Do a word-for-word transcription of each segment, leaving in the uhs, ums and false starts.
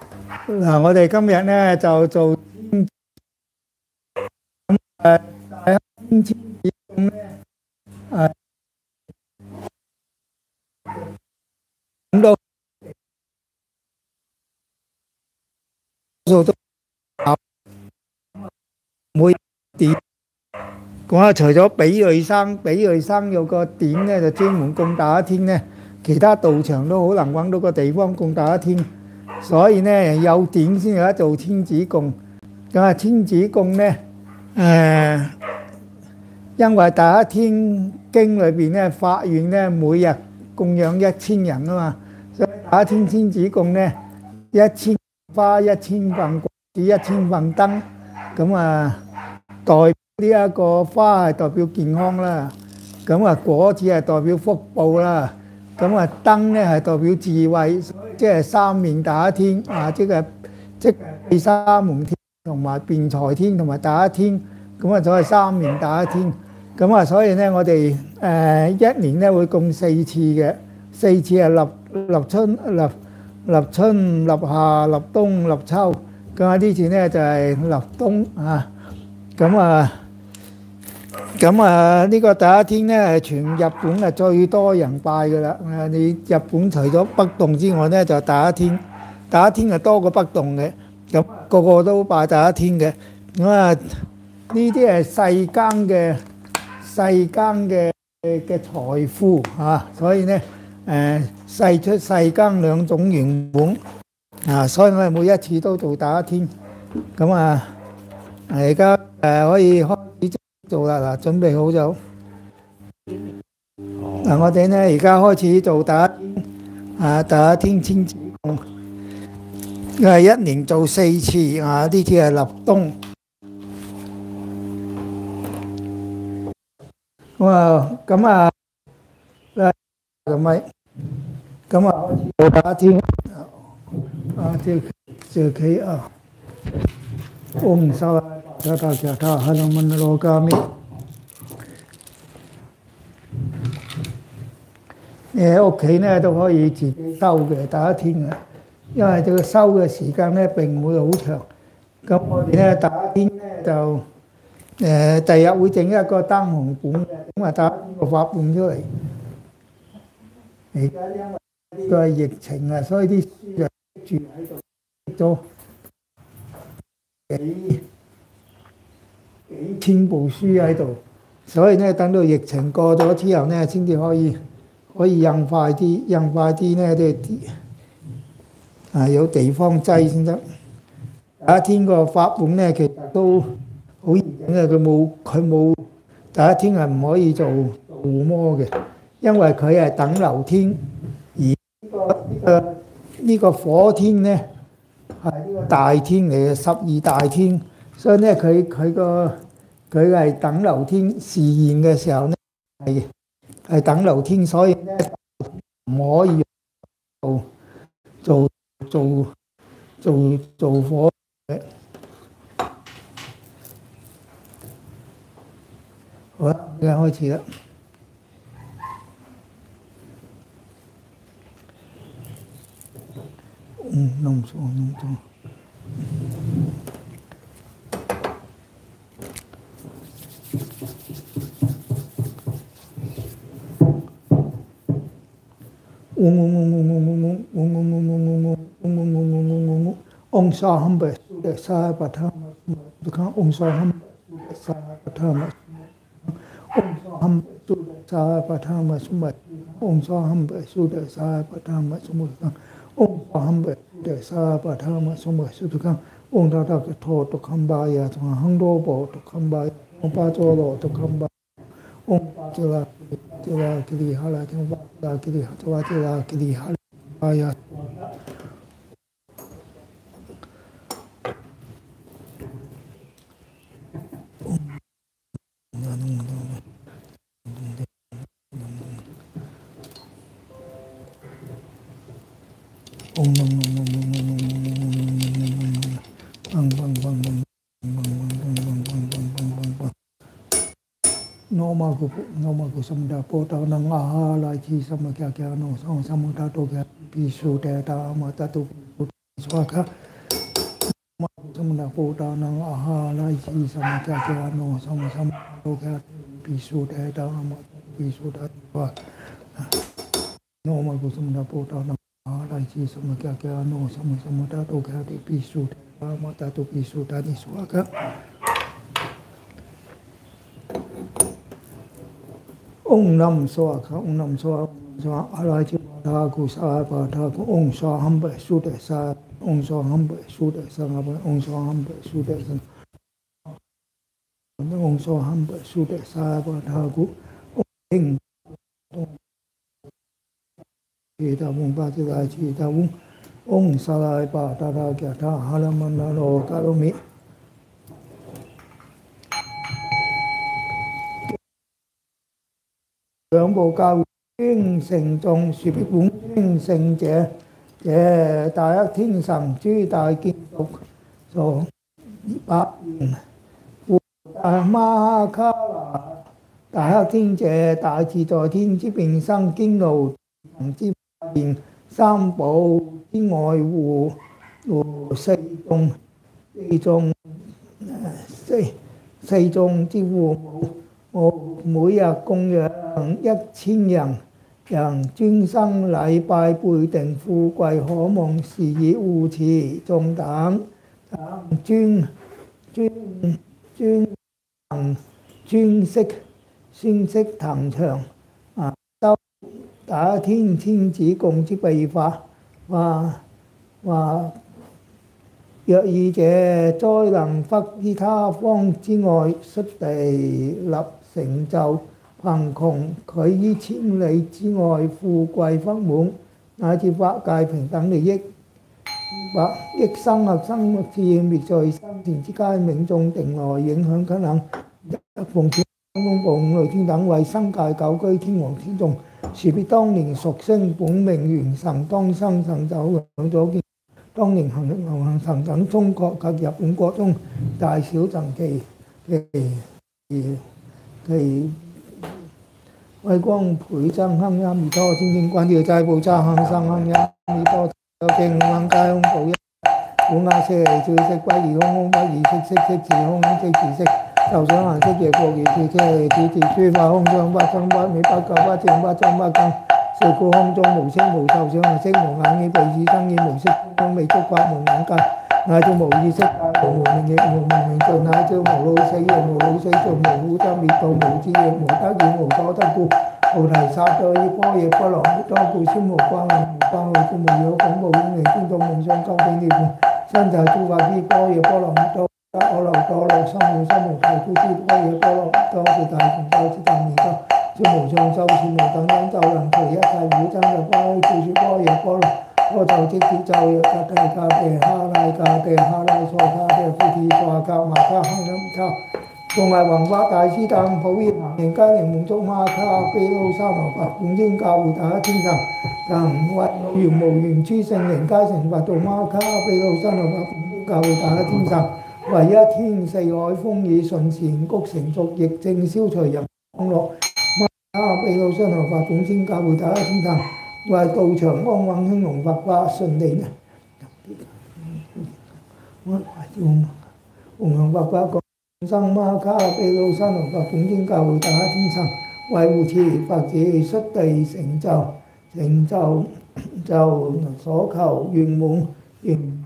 嗱，我哋今日咧就做誒大天千子供咧，誒咁多數都有每點。咁啊，除咗比瑞生，比瑞生有個點咧就專門供大家天咧，其他道場都好難揾到個地方供大家天，所以咧有點先有得做天子供。咁啊，天子供咧誒。因為大家天經裏邊咧，法院咧每日供養一千人啊嘛，所以大家天天子供咧一千花、一千份果子、一千份燈，咁啊代表呢一個花係代表健康啦，咁啊果子係代表福報啦，咁啊燈咧係代表智慧，即係三面大家天啊，即係即係毗沙門天同埋辯財天同埋大家天。咁啊，所謂三面大家天，咁啊，所以咧，我哋誒一年咧會供四次嘅，四次係立立春、立立春、立夏、立冬、立秋。咁啊，呢次咧就係立冬啊。咁啊，咁啊，呢個大家天咧係全日本係最多人拜嘅啦。啊，你日本除咗北洞之外咧，就大家天，大家天係多過北洞嘅，咁個個都拜大家天嘅。咁啊〜呢啲係世間嘅世間嘅嘅財富啊，所以咧誒世出世間兩種圓滿啊，所以我哋每一次都做大家天。咁啊，而家誒可以開始做啦，嗱，準備好咗。嗱，我哋咧而家開始做大家天啊，大家天天子供，因為一年做四次啊，呢次係立冬。咁啊，咁啊，咁咪，咁啊，做大家天啊，這這可以啊。嗡沙拉塔塔塔塔哈羅曼羅伽咪。你喺屋企咧都可以自己修嘅大家天嘅，因為這個修嘅時間咧並唔會好長。咁我哋咧大家天咧就。誒，第日會整一個單紅本嘅，咁啊打個法本出嚟。而家因為呢個係疫情啊，所以啲書就住喺度，咗幾幾千部書喺度，所以咧等到疫情過咗之後咧，先至可以可以印快啲，印快啲咧都係啊有地方擠先得。大家天個法本咧，其實都〜好嚴謹嘅，佢冇佢冇，大家天係唔可以做護摩嘅，因為佢係等流天，而呢個呢個呢個火天咧係呢個大天嚟嘅，十二大天，所以咧佢佢個佢係等流天示現嘅時候咧係係等流天，所以咧唔可以做做做做做火嘅。好啦，而家開始啦。嗯，弄錯弄錯。嗡嗡嗡嗡嗡嗡嗡嗡嗡嗡嗡嗡嗡嗡嗡嗡嗡嗡嗡。嗡沙堪贝苏德沙巴塔玛，就看嗡沙堪贝苏德沙巴塔玛。Om Sudah Pertama Sumber Om Sahamba Sudah Sah Pertama Sumber Om Sahamba Sudah Sah Pertama Sumber Sudah Om Tata Keto Tokambaya Hang Dobo Tokambaya Om Pajolo Tokambaya Om Pajala Jala Kiri Hala Jala Kiri Jala Jala Kiri Hala Ayat Om Bang Bang Bang Bang Bang Bang Bang Bang Noma Gu Noma Gu Samda Pota Nang Aha Lai Chi Sama Kya Kya No Sang Samang Tato Kya Pisu Te Ta Ma Tato स्वाहा समना पोटाना आहा लाइची समचा क्या know some सम तो क्या पिसुदेता अमर पिसुदेता नो मगु समना पोटाना आहा लाइची समचा क्या नो सम सम तो क्या पिसुदेता मता तो पिसुदानि स्वाहा Om Nam Swaha Om Nam Swaha Swaha Alaji Thaku Sapa Thaku Om Swahamba Suda Sa Om Swahamba Suda Sangaba Om Swahamba Suda Sang Om Swahamba Suda Sapa Thaku Om Hing Kita Mung Pati Raji Tawung Om Salai Pa Tata Kyata Halamana Lo Karumi Thượng bộ cao chuyên thành trong sự biết vững chuyên thành trẻ trẻ tại thiên sẵn truy tại kinh tục rồi bác ma kha là tại thiên trẻ tại chỉ tại thiên chí bình sang kinh đầu chí bình三寶之外護護四眾四眾四四眾之護母我每日供養一千人，人專生禮拜背定富貴可望事業護持眾等，專專專行專息宣息騰長啊，周打天天子共之秘法，話話若爾者災能忽於他方之外，率地立成就。貧窮佢於千里之外，富貴不滿，乃至法界平等利益，或益生合生物自然滅在生前之間，命中定來影響均能，一奉天公布五類天等為生界久居天王天眾，是必當年屬星本命元神當生神走兩左見，當年行流行神等中國及日本國中大小神奇其其其。威光倍增亨阿彌陀天天觀調齋報齋亨生亨阿彌陀有正五界空報一古亞舍利最色不異空空不異色色色自空即自色受想行識夜過而自車利自自諸法空相不生不滅不垢不淨不增不增是故空中無聲無受想行識無眼耳鼻舌身意無色空未觸法無眼界乃至無意識界無明亦無明明盡乃至無老死亦無老死盡無苦則滅道無智亦無得意無所得故菩提薩埵於般若波羅蜜多故先無關係無關係故無有恐怖應離天道夢想究竟涅槃身就諸法於般若波羅蜜多得阿耨多羅三藐三菩提故知般若波羅蜜多是大成就之大明德是無上修是無等等就能除一切苦爭入關故說般若波羅我就即節奏若格地格地哈拉格地哈拉索卡地菩提薩格瑪卡亨音卡仲係弘法大師等普遍行人皆靈滿足瑪卡毗盧沙羅佛本經教會大家天神能為無緣無緣諸聖靈皆成佛道瑪卡毗盧沙羅佛本經教會大家天神唯一天四海風雨順善谷成熟疫症消除人安樂瑪卡毗盧沙羅佛本經教會大家天神為道場安穩興隆佛法順利呢，弘揚佛法共生瑪卡毗盧沙羅佛本經教會大家天神為護持佛子率地成就成就就所求圓滿圓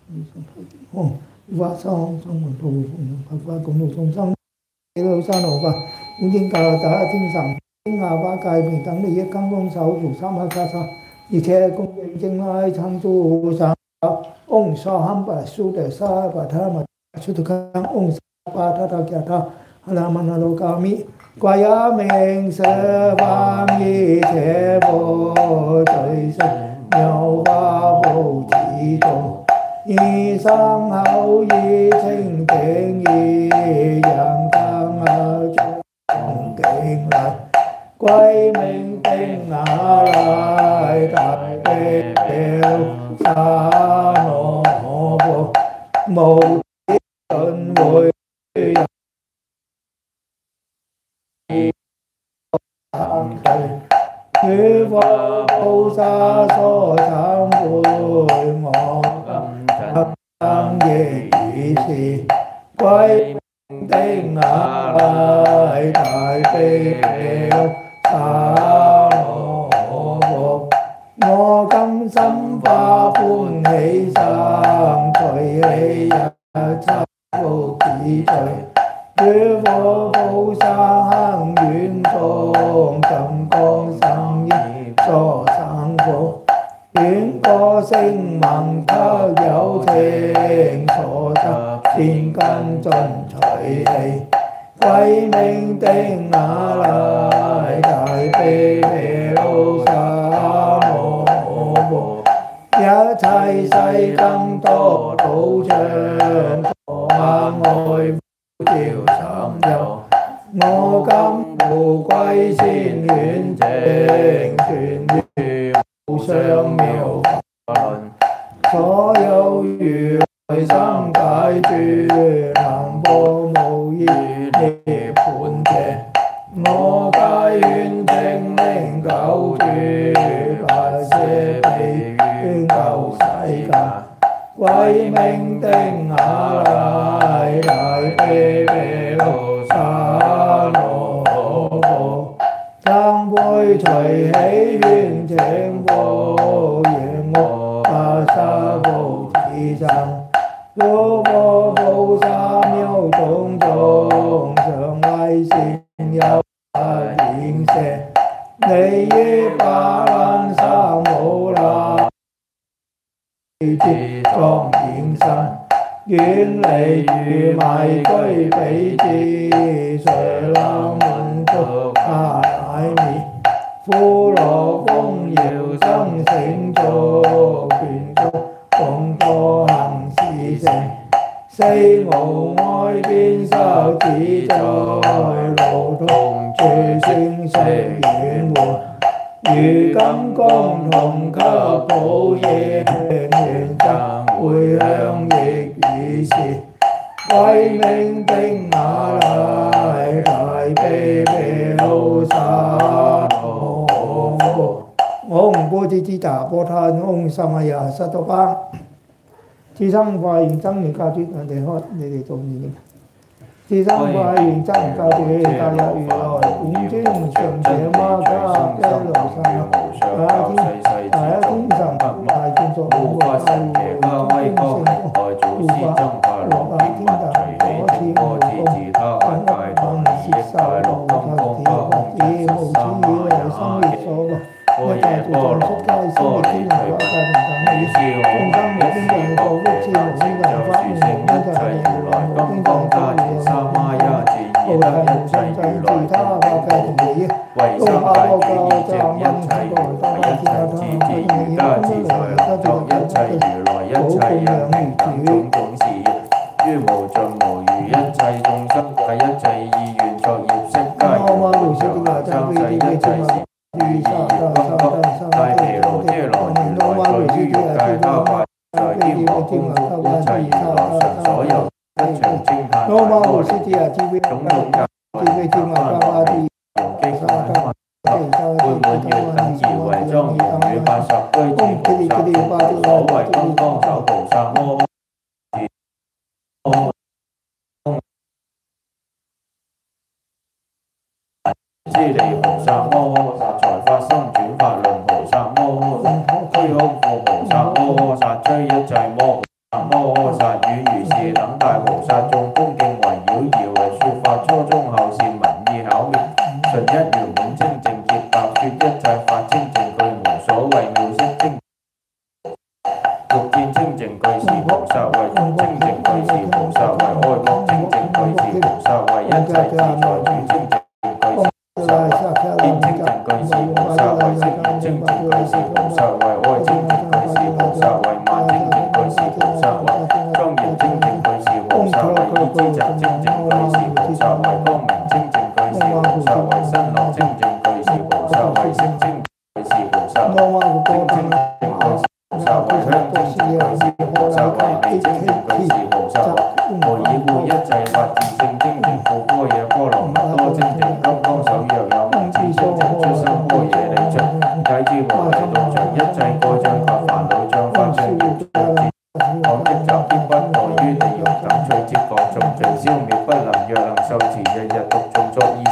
法生生門道佛法共度眾生毗盧沙羅佛本經教會大家天神。天下法界平等利益，金剛手扶三克薩薩，而且恭敬正拉參諸薩嗡沙堪巴蘇德沙巴他瑪出土康嗡沙巴他他迦他哈拉曼那羅伽咪掛呀明舍萬一切佛罪生妙法無智眾以上後以清淨以揚當而恭敬來歸命定那來大悲表沙羅婆無子輪迴人三世諸佛菩薩所懺悔我歸的雅麗大悲了沙羅佛，我今心花歡喜心，隨喜一切福智趣，諸佛菩薩行願中，金剛生意所生福，願歌聲聞得有情，所得善根盡隨喜，歸命的雅麗大悲毗盧沙羅佛，一切世間多道場，我愛照三有，我今無歸先願證，傳於無上妙法輪，所有如來生解脫，能破無餘涅槃者，我皆願證令久住，不捨彼於舊世界，歸命的雅麗大悲毗盧沙羅佛，僧會隨喜願請福，願我不殺無自生，諸佛菩薩妙種種，常為善友不厭捨，利於百難三無難，智莊現身，遠離愚迷居彼之，誰能滿足阿乃滅，富樂豐饒生成族，眷屬共多行施捨，四無礙變受自在，路通處聲息遠活，如金剛同給寶葉，願贈迴向亦如是，歸命的雅麗大悲毗盧沙羅佛，我唔波之之大波他嗡薩瑪呀薩多巴，智生化現真如教主，我哋開你哋做嘢。智生化現真如教主，大日如來，本尊常者瑪迦毗盧沙，大天大一天神，大建作五和大護，天聖護法，六大天大，可賜無功，萬一萬攝受無求子，或者無始以來生滅所樂。一切眾生出家先滅天人果，一切平等於眾生無邊際過福智，無邊際發願，無邊際如來，無邊際法如來，無大無上際自他法界同利益，都阿羅教藏文聖道大天下他，不應以功德來得作一切如來一切人等種種事業，於無盡無餘一切眾生嘅一切意願作業悉皆如來常行，生世一切事。於意業金剛大毗盧遮那如來在於欲界他化，在天王宮復一切如來神所有一場稱嘆大阿耨種種教用經會滿月等而為莊嚴與八十居士菩薩，所謂金剛手菩薩摩訶利菩薩摩訶薩財法生轉法輪菩薩摩訶薩虛空庫菩薩摩訶薩摧一切魔摩訶薩與如是等大菩薩眾恭敬圍繞而為說法初中後善文意巧妙，純一圓滿清淨潔白，說一切法清淨句無所謂妙色清欲見清淨句是菩薩為中清淨句是菩薩為愛覺清淨句是菩薩為一切自在處清淨見清淨句是菩薩為色見清淨句是菩薩為愛清淨句是菩薩為慢清淨句是菩薩為莊嚴清淨句是菩薩為意知集清淨句是菩薩為光明清淨句是菩薩為身樂清淨句是菩薩為色清句是菩薩清清淨句是菩薩為香清淨句是菩薩為味清淨句是菩薩為無以故一切法自性清淨故般若波羅蜜多清淨金剛手若有文字清淨出生般若力場解知無題道場一切過障及煩惱障法上業障自講的集必不墮於地獄等趣接覺眾隨師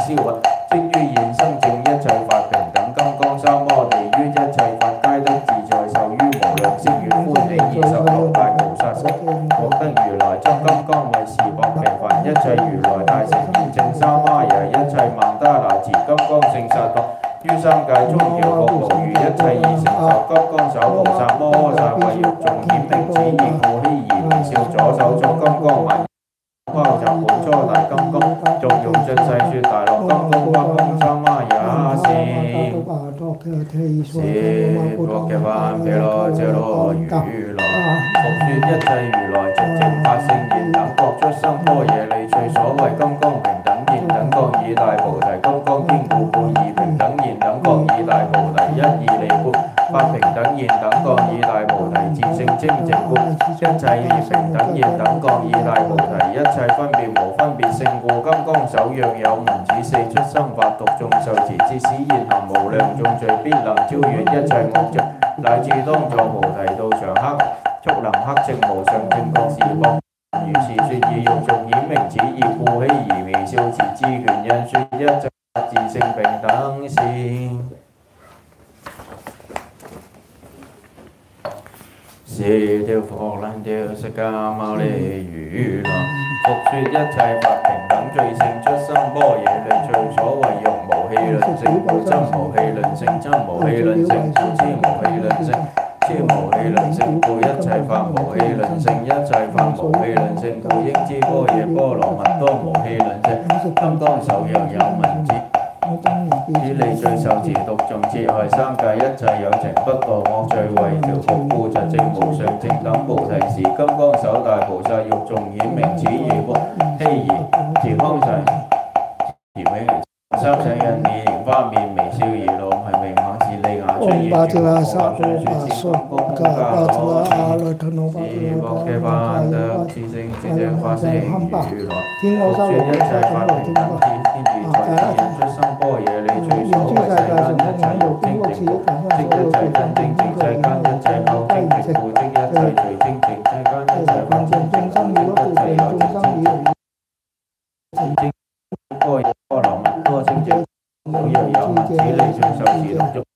消啊，即於現生正一切法平等金剛三摩地，於一切法皆得自在，受於無量色願歡喜而十六大菩薩心，獲得如來真金剛為是薄平凡一切如來大乘現正三摩耶，一切曼达那持金剛聖薩埵。於三界中調伏無餘，一切已成就金剛手菩薩摩訶薩，為欲眾顯明此義故，希而微笑，左手中金剛萬拋集本初大金剛，仲用盡世說大樂金剛不空三摩耶是。是薄嘅梵毗羅遮羅如來，復說一切如來寂靜法性現等覺出生般若利趣，所謂金剛平等現等覺以大菩提金剛堅固故，二平等現等覺以大菩提一二利故，八平等現等覺以大菩提自性清淨故，一切二平等現等覺以大菩提一切分別無分別性故，金剛手若有聞此四出生法獨眾受持，至使現行無量眾罪，必能超越一切惡罪，乃至當作菩提道場黑速能克正無上正覺是薄。如是說以欲眾顯明此義故，希而微笑持智權印說一切自性平等事。是條佛蘭條釋迦牟尼如來，復說一切法平等最勝出生般若利趣，所謂欲無戲論性故，真無戲論性，真無戲論性故，知無戲論性，知無戲論性故，一切法無戲論性，一切法無戲論性故，應知般若波羅蜜多無戲論性，金剛手若有聞此。此利趣受持獨眾切害三界一切有情不墮惡趣，為調伏故疾證無上正等菩提時，金剛手大菩薩欲眾顯明此義故，希而持康常持永三世印以蓮花面微笑而樂，係名馬士利亞出現住佛法上說是金剛加羅是薄嘅梵得自性自正法性如來，復說一切法平等此天自在自印出生般若利趣，所謂世間一切欲清淨故，即一切真正淨世間一切後清淨故，即一切隨清淨世間一切法清淨故，即一切有情清淨清般若波羅蜜多清淨。若有聞此利趣受持獨眾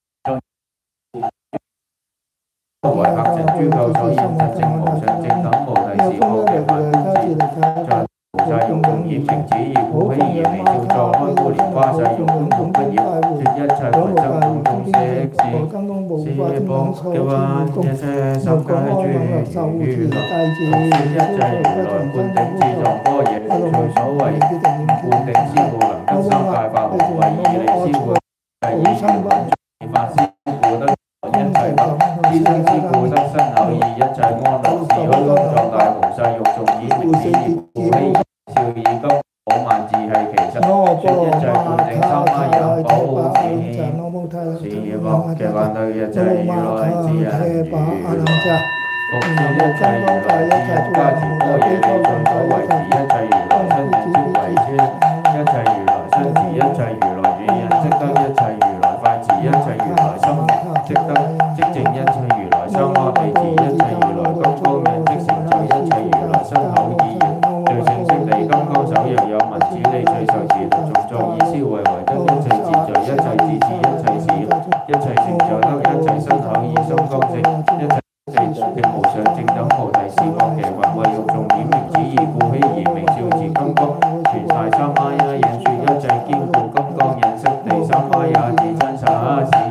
為客塵諸垢所現實證無上正等菩提是薄嘅梵天子，在菩薩欲眾顯明此義故，希而微笑坐開孤蓮花世欲空無不業，說一切為僧眾眾悉是是薄嘅梵一切十界諸如來，復說一切如來灌頂自藏般若利趣，所謂灌頂師故，能得三界法無畏義利師故，係以圓滿法師故得一切法，資生師故得身口意一切安樂，是虛空藏大菩薩欲眾顯明此義故，希笑以金可萬字係其實，說一切灌頂三摩耶保護是是薄嘅梵得一切如來之人如來，復說一切如來智欲加持般若利趣，所謂持一切如來身印即為尊，一切如來身持一切如來語印即得一切如來法持一切如來心即得即證一切如來三摩地持一切如來金剛印即成就一切如來身口意形，最勝悉地金剛手若有聞此利趣受持獨眾作意思維為得一切自在一切自持一切事一切成就得一切身口意心剛性一切地嘅無上正等菩提是薄嘅梵，為欲眾顯明此義故，希而微笑持金剛傳大三摩耶印說一切堅固金剛印悉地三摩耶自真實是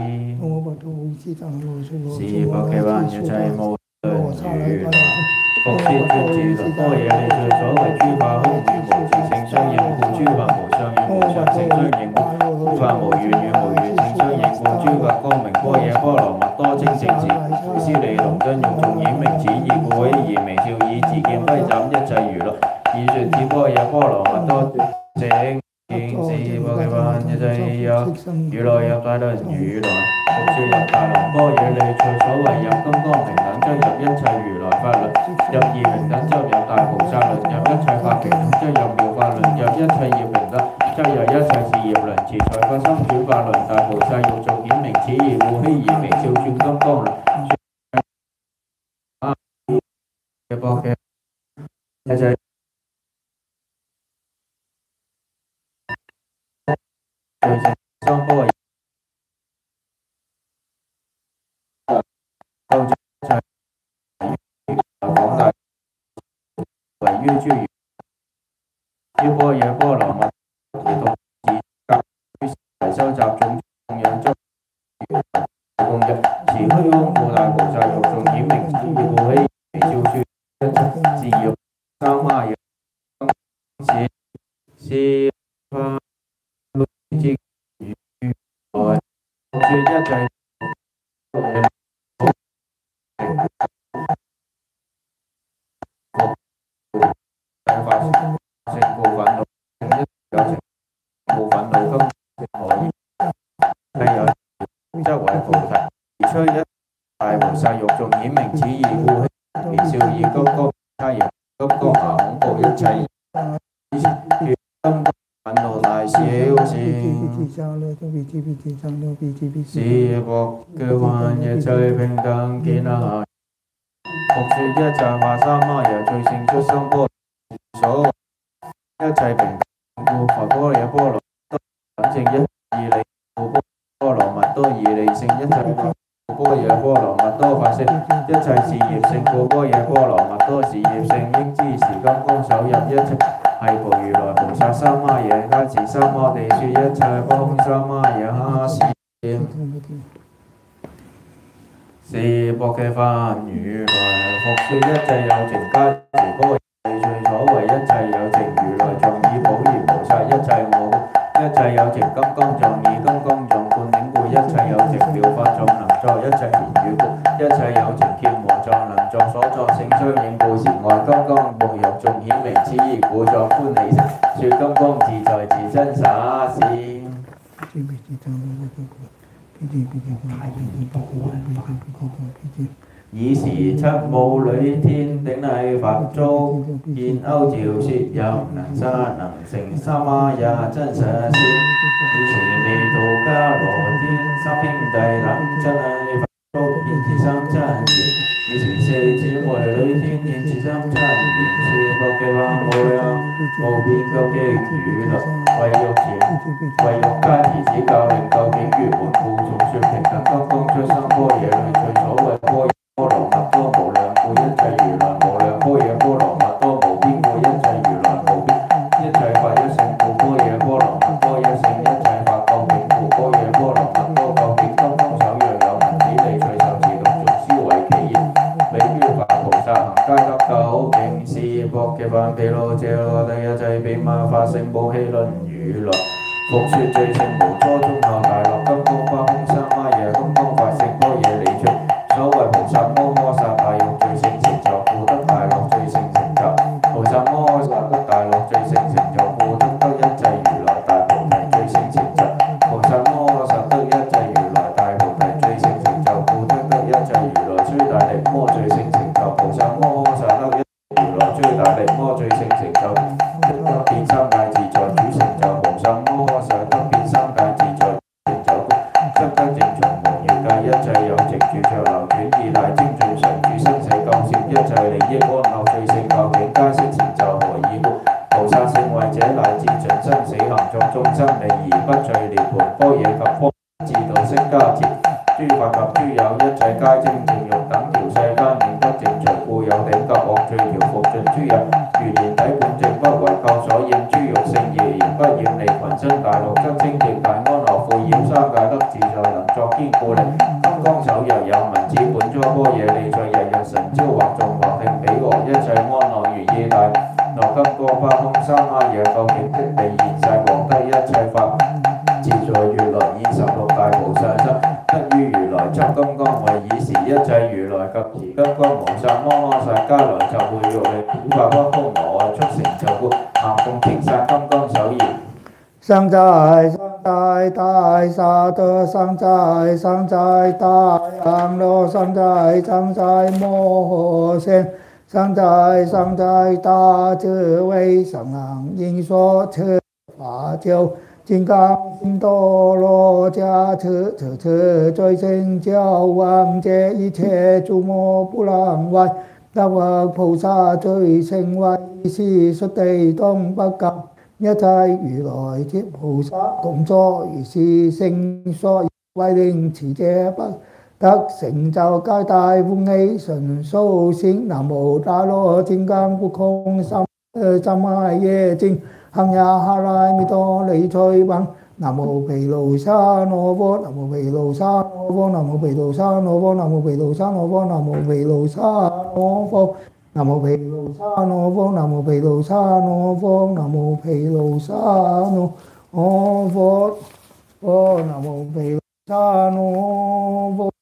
是薄嘅梵一切無論如來，復說絕智輪般若利趣，所謂諸法空與無自性相應故，諸法無相與無常性相應故，諸法無願與無願性相應故，諸法光明般若波羅蜜多清淨時，師利童真欲眾顯明此義故，希而微笑以自見揮斬一切如來，以說此般若波羅蜜多正見是薄嘅梵一切有如來入大輪如來，復說入大輪般若利趣，所謂入金剛平等則入一切如來法輪，入二平等則入大菩薩輪，入一切法平等則入妙法輪，入一切業平等則入一切事業輪，持財法心轉法輪，大菩薩欲眾顯明此義故，希而微笑轉金剛輪，嘅薄嘅一切。 最勝雙波構造一切廣大為於諸如於般若波羅蜜而獨自格於為收集種供養中共入持虛空故大菩薩欲眾顯明此意故希微照說一切自欲三媽耶是是法之如來說一切法性故憤怒性一有情故憤怒今何以係有則為菩薩而出一大菩薩欲眾顯明此意故微笑以金剛他形金剛下恐怖一切金剛憤怒大小善是薄嘅幻一切平等見下復說一切法三媽耶最勝出生波所一切平等故佛波羅波羅等正一義利故波羅蜜多義利性一切法波羅波羅蜜多法性一切事業性故波羅波羅蜜多事業性應知時金剛手入一切係菩如來菩薩三媽耶加持三摩地說一切方三媽耶哈是是薄嘅法如來復說一切有情加持波最所謂一切有情如來藏以普賢菩薩一切我一切有情金剛藏以金剛藏灌頂故一切有情妙法藏能作一切言語故一切有情羯磨藏能作所作性相應故前外金剛無欲眾顯明此意故作歡喜聲說金剛自在自真灑善以時七母女天頂禮佛足見歐照攝有能沙能成三媽耶真實先以時未到迦羅天三兄弟等真禮佛足見至三真言以時四姊妹女天見至三真言是薄嘅法無量無邊究竟語律為欲前為欲加持指教令究竟圓滿故總說平等金剛出生般若類隨所謂般若波羅蜜多無量故一切如來無量般若波羅蜜多無邊故一切如來無邊一切法一性故般若波羅蜜多一性一切法究竟故般若波羅蜜多究竟金剛手若有能此理隨受自動眾思維其言比於法菩薩行皆得究竟是薄嘅法毗盧遮那帝一切彼馬法性寶希論如來復說最勝無初中後大樂金剛花空三媽耶金剛法性般若理趣所謂菩薩摩訶薩大欲最勝成就故得大樂最勝成就菩薩摩訶薩得大樂最勝成就故得得一切如來大菩提最勝成就菩薩摩訶薩得一切如來大菩提最勝成就故得得一切如來最大力摩最勝成就菩薩摩訶薩得一如來最大力摩最勝成就得變三界自在主成就菩薩摩訶薩得變三界自在成就則得正從無餘界一切有情住着流轉以大精進常住生死救攝一切利益安樂最勝究竟皆悉成就何以故菩薩聖慧者乃至盡生死行作眾生利而不罪涅槃般若及方自度悉加持諸法及諸有一切皆精進欲等條世間現不正常故有頂及惡罪條服盡諸有如然體本淨不為救所應諸欲性而言不厭離群生大樂則清淨大安樂富厭三界得自在能作堅固力金剛手若有文字本諸般若利在日日神招或眾或聽彼樂一切安樂如意大樂金剛花空三媽耶究竟即地現世獲得一切法自在如來現十六大菩薩身得於如來執金剛位以時一切如來及持金剛無薩摩訶薩迦來集會欲力顯法不空我速成就故行共稱薩金剛手言上在上在大薩埵上在上在大安樂上在上在摩訶仙上在上在大智慧上朗應所持法救金剛心多羅迦持持持最勝教王者一切諸魔不能壞得獲菩薩最勝位是xuất地東北教一切如來貼菩薩共坐，如是聖所，為令持者不得成就皆大歡喜，純蘇醒。南無大羅金剛不空三三昧耶淨行呀哈拉彌多利趣棒。南無毗盧沙羅波，南無毗盧沙羅波，南無毗盧沙羅波，南無毗盧沙羅波，南無毗盧沙羅波。南無毗盧沙羅波，南無毗盧沙羅波，南無毗盧沙羅波，南無毗盧沙羅波。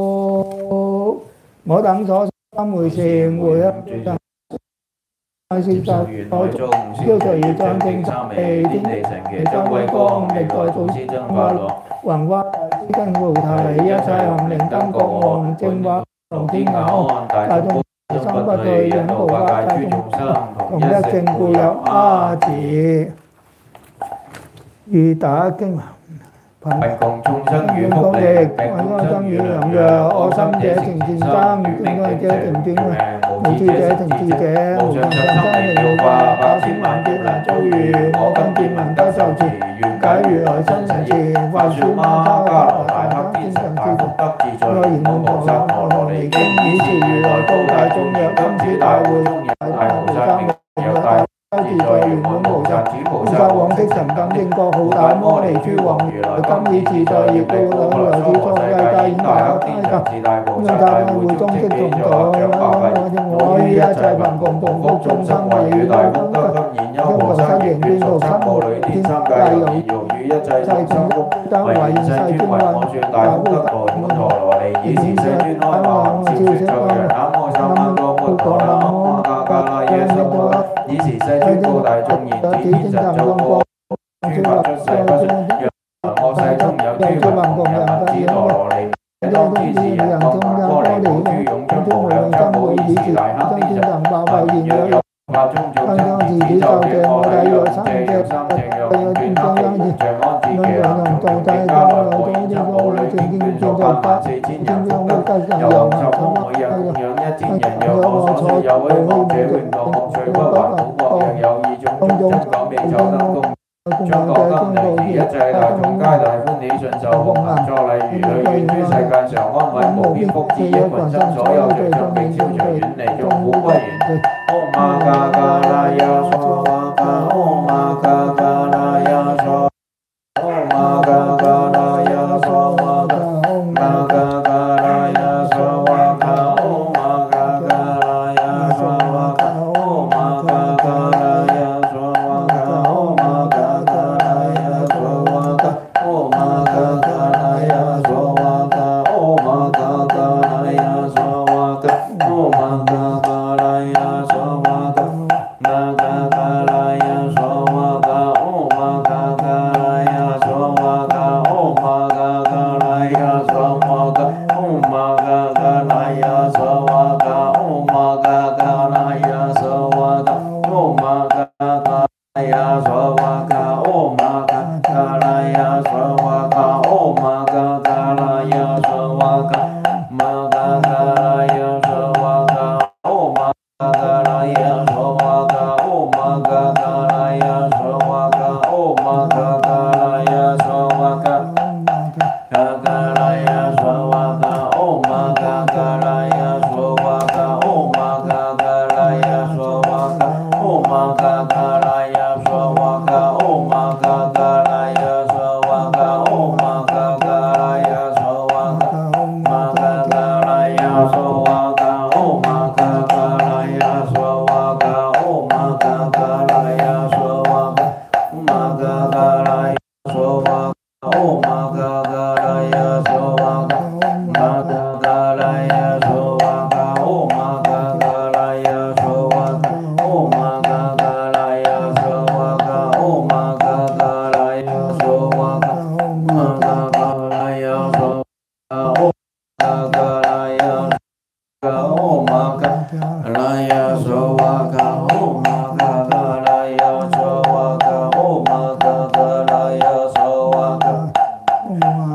我等所三會善會啊！是就我中消除業障正三昧天地神奇真威光，歷代祖師真法樂，雲花大師真菩提，一切行靈燈國王正法同天下安，大眾心不退，引導法界眾生，同一正故有阿字。如打經貧窮眾生與福利，貧窮眾生與良藥，惡心者情善生，斷愛者情斷愛，無智者情智者，無上甚深微妙法，百千萬劫難遭遇，我今見聞得受持，願解如來真實義，法說瑪哈迦羅大克天上大福德自在，內言無菩薩陀羅尼經，以是如來高大中藥，今此大會中有大菩薩名有大自在圓滿菩薩，此菩薩往昔曾感應過好大摩尼珠王如來，今以自在業報兩來自初世界演大克天上自大菩薩大會中即眾道，我於一切貧窮共福眾生為與大福德得現優婆塞形端獨三無類天三界有意欲與一切眾生福德為現世尊為我說大福德陀滿陀羅尼，以是世尊開望照說咒曰南無三藐多菩提南無阿伽伽耶娑婆，以是世尊高大眾言指天神眾光，諸佛出世不說，若惡世中有諸貧窮人不知陀羅尼，當知是人中摩尼寶珠勇中無量珍寶，以是大克天上百百現若有法中眾生，自此就借我體若三借三借若願他地像安置其人眾經家來可以執無類經卷數八萬四千人福德，有五十方每日供養一千人，若我所說有虛空者永樂惡趣不還苦國，若有意眾眾真講未就得供。將國金利是一切大眾皆大歡喜順受奉行作禮，如來願於世界上安穩無邊福祉，益群生所有罪障並消除，遠離眾苦不言。唵嘛嘎嘎啦呀娑哇嘎，唵嘛嘎嘎啦呀娑，唵嘛嘎嘎啦呀娑哇嘎，唵嘛嘎嘎啦呀娑哇嘎，唵嘛嘎嘎啦呀娑哇嘎，唵嘛嘎嘎啦呀娑哇嘎，唵嘛嘎嘎啦呀娑哇嘎，唵嘛嘎嘎啦呀娑哇嘎，唵嘛嘎嘎啦呀娑哇嘎，唵嘛嘎嘎啦呀娑哇嘎，嘛嘎嘎啦呀娑哇嘎，唵嘛嘎嘎啦呀娑哇嘎，唵嘛嘎嘎啦呀娑哇嘎，唵嘛嘎嘎啦呀娑哇嘎，唵嘛嘎嘎啦呀娑哇嘎，唵嘛嘎嘎啦呀娑哇嘎，唵嘛嘎嘎啦呀娑哇嘎，唵嘛嘎嘎啦呀娑哇嘎，嘛嘎嘎啦呀娑哇嘎，唵嘛嘎嘎啦呀娑哇嘎，唵嘛嘎嘎啦呀娑哇嘎，唵嘛嘎嘎啦呀娑哇嘎，嘎嘎啦呀娑哇嘎，唵嘛嘎嘎啦呀娑哇嘎，唵嘛嘎嘎啦呀娑哇嘎，唵嘛嘎嘎啦呀娑哇嘎，唵嘛嘎嘎啦呀娑哇嘎，唵嘛嘎嘎啦呀娑哇嘎，嘛嘎嘎啦呀娑哇嘎，唵嘛嘎嘎啦呀娑哇嘎，唵嘛嘎嘎啦呀娑哇嘎，嘛嘎嘎啦呀娑哇嘎，唵嘛嘎嘎啦呀娑哇嘎，嘛嘎嘎啦呀娑哇嘎，唵嘛嘎嘎啦呀娑哇嘎，唵嘛嘎嘎啦呀娑哇嘎，唵嘛嘎嘎啦呀娑哇嘎，嘛嘎嘎啦呀娑哇嘎，嘎嘎啦呀嘎，唵嘛嘎啦呀娑哇嘎，唵嘛嘎嘎啦呀娑哇嘎，唵嘛嘎嘎啦呀娑哇嘎。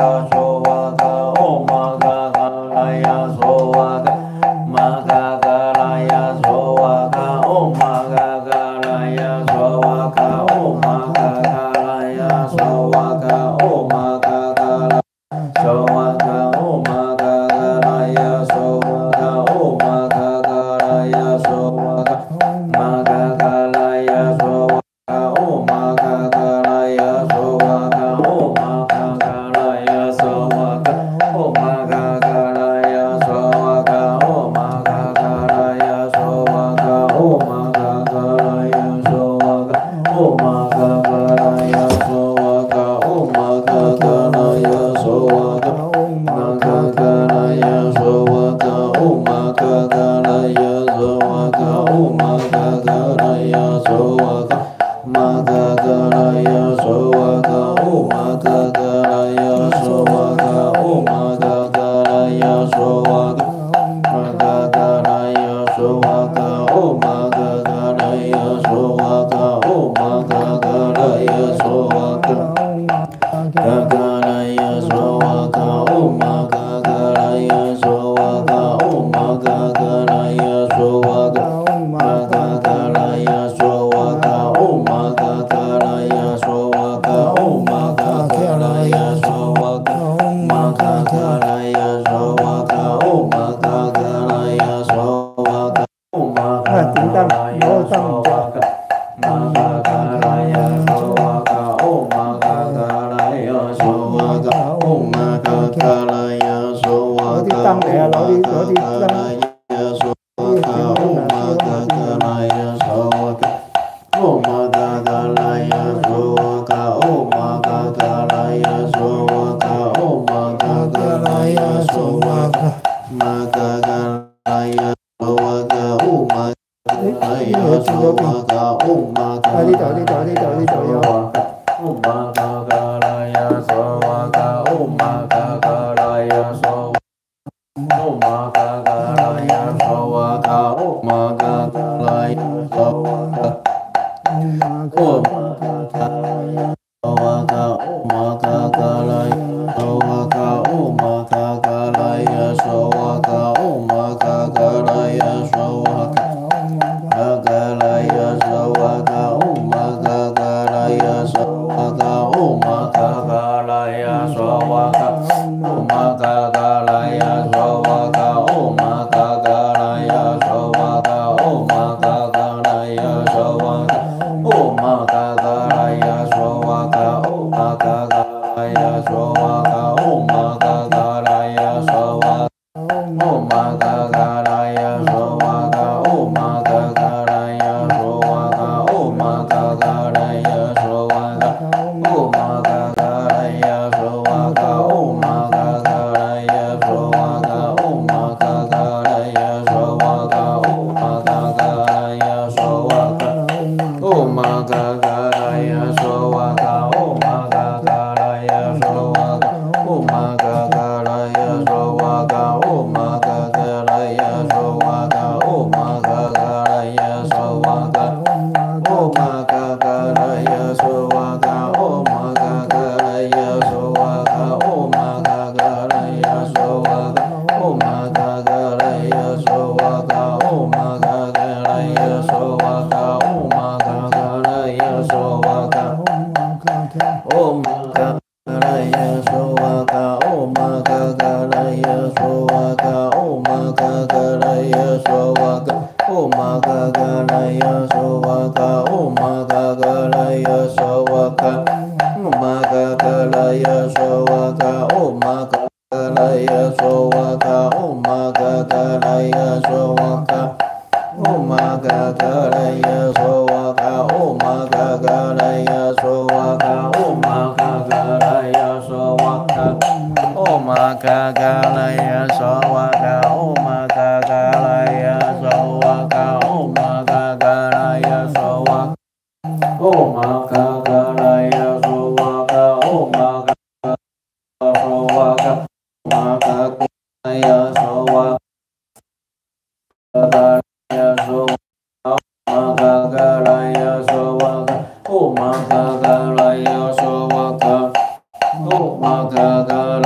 Om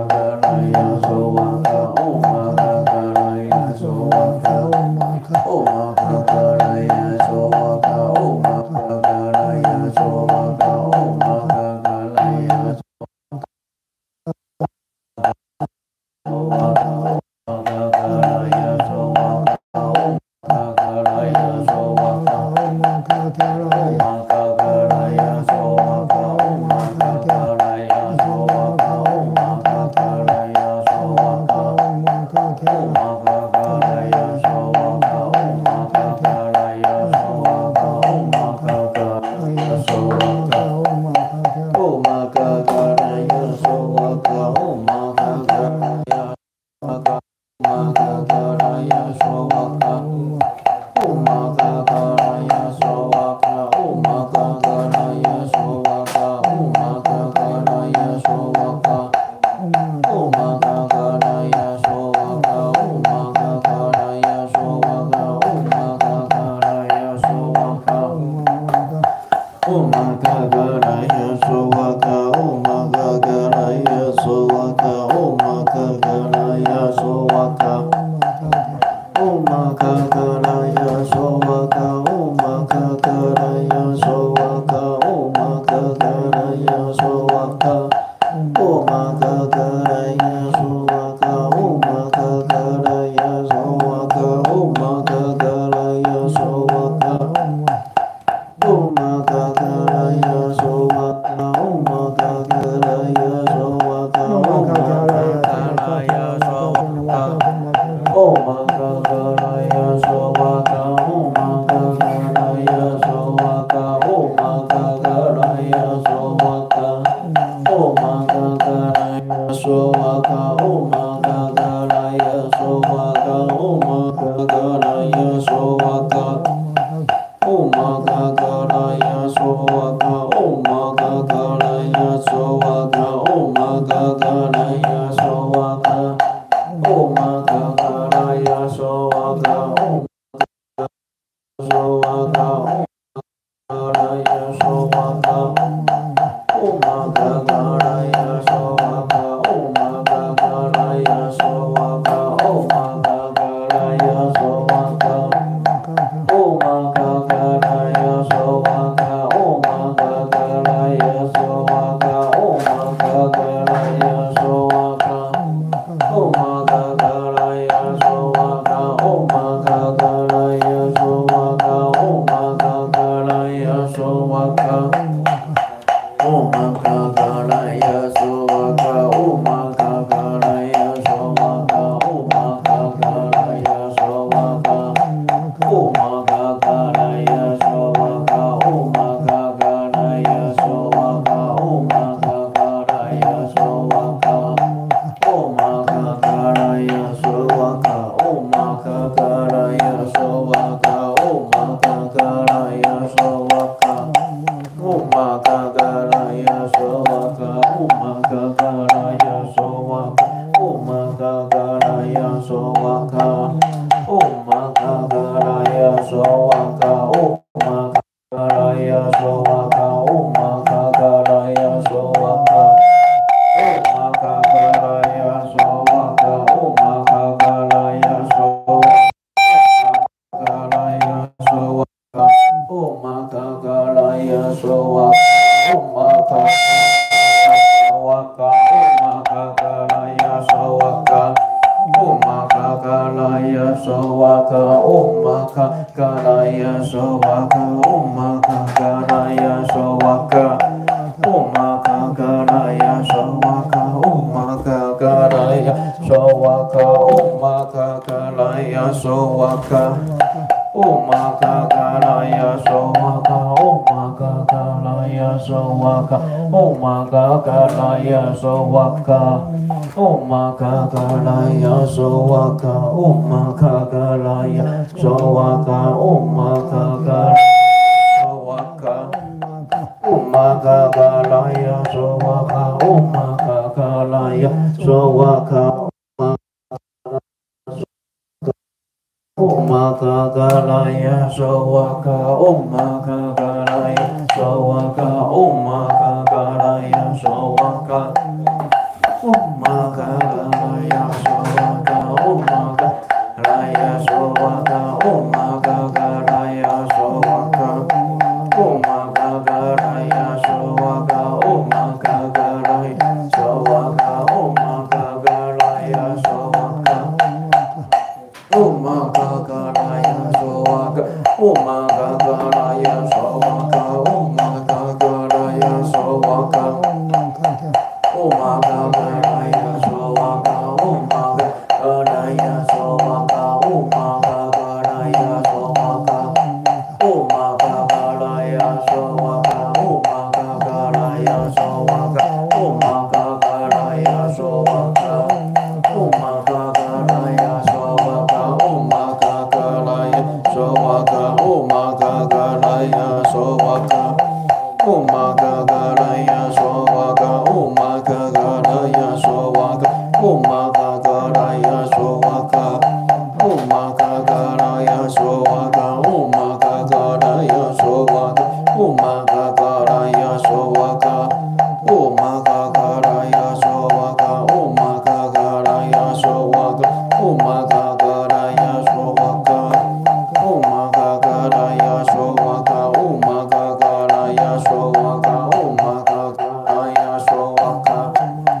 Om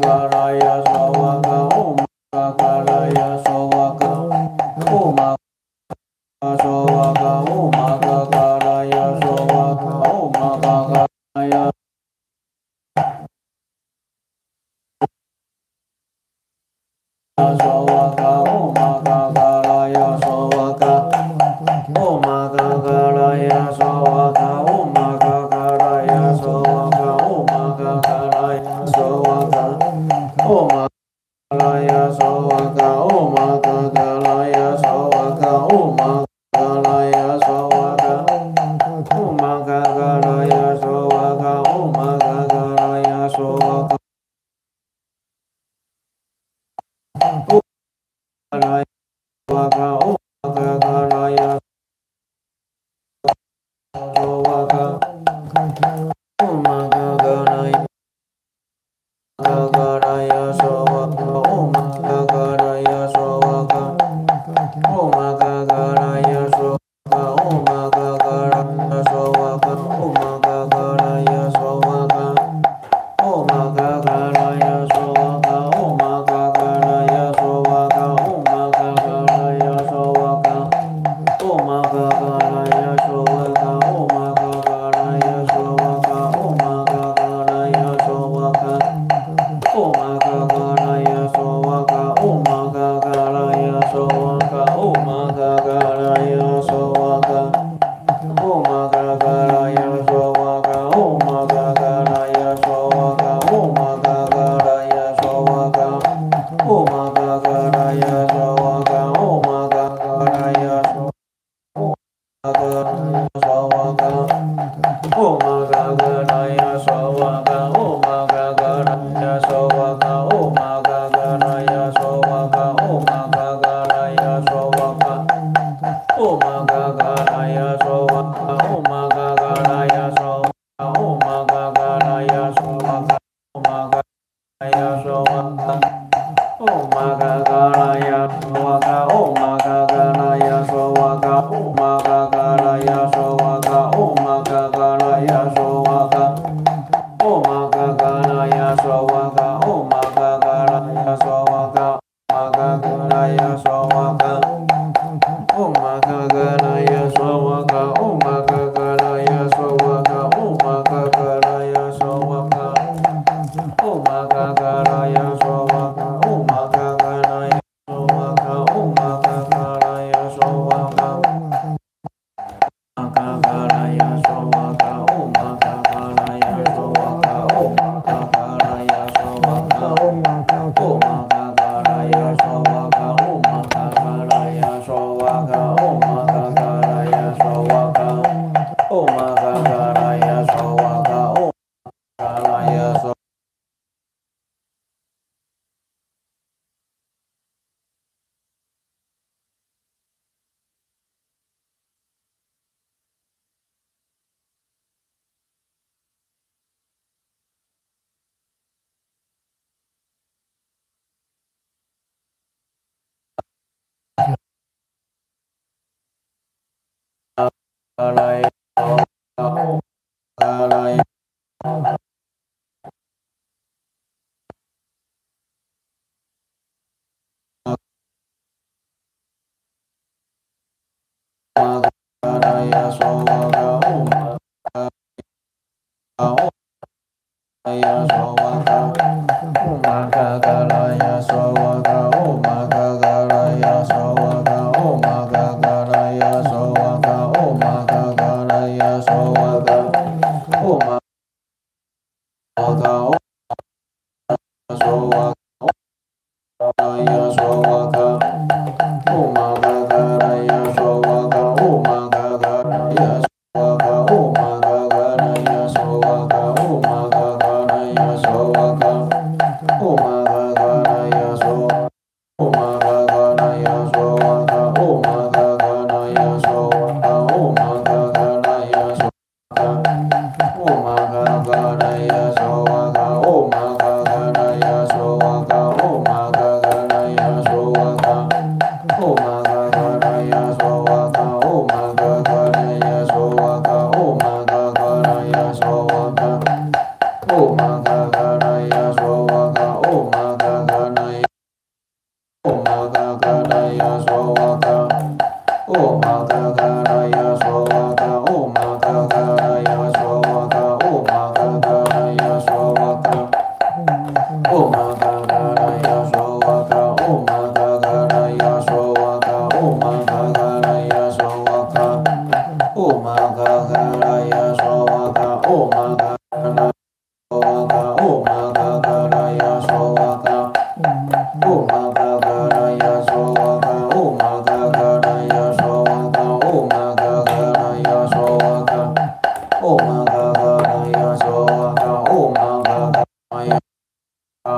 Om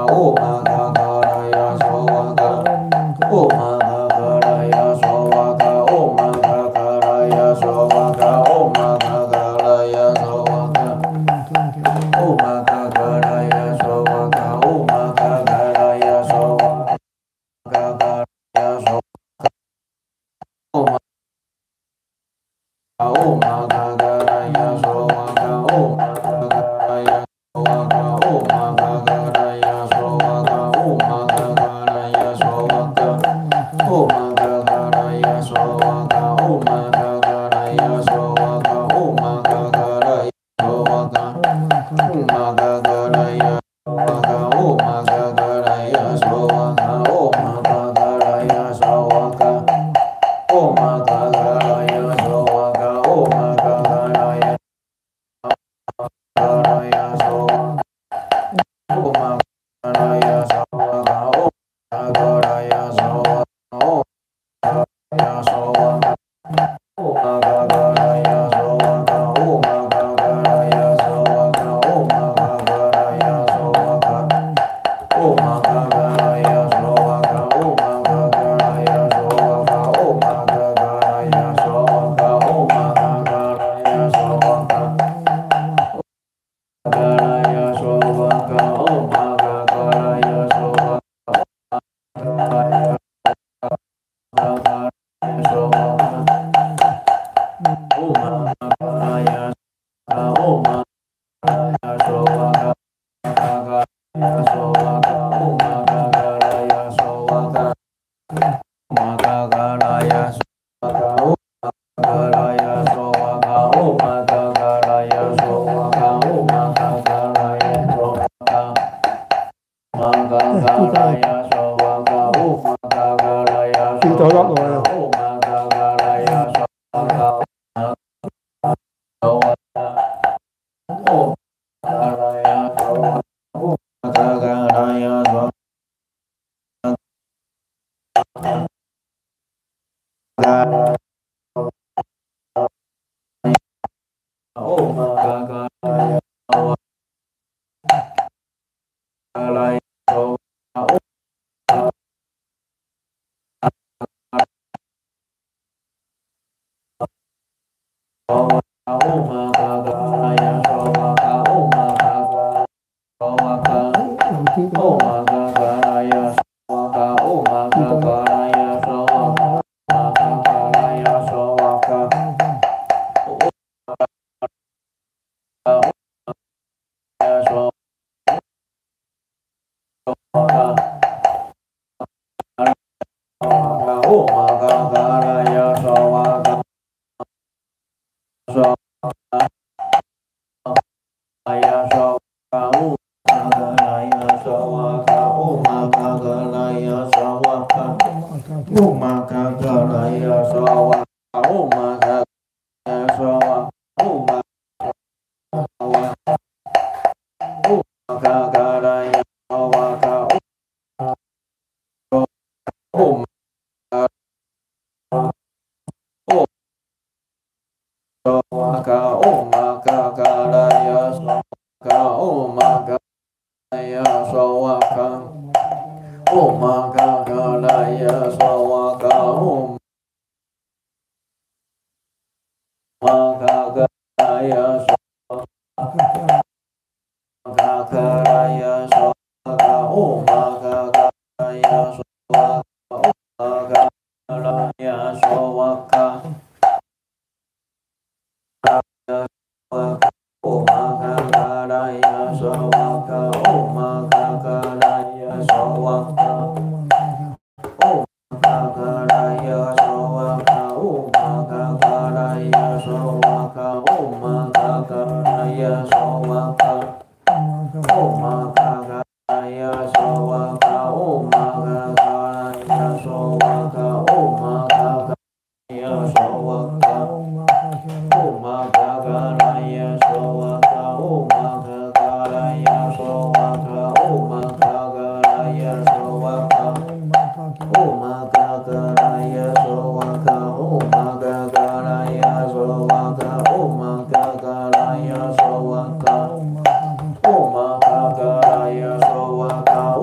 Om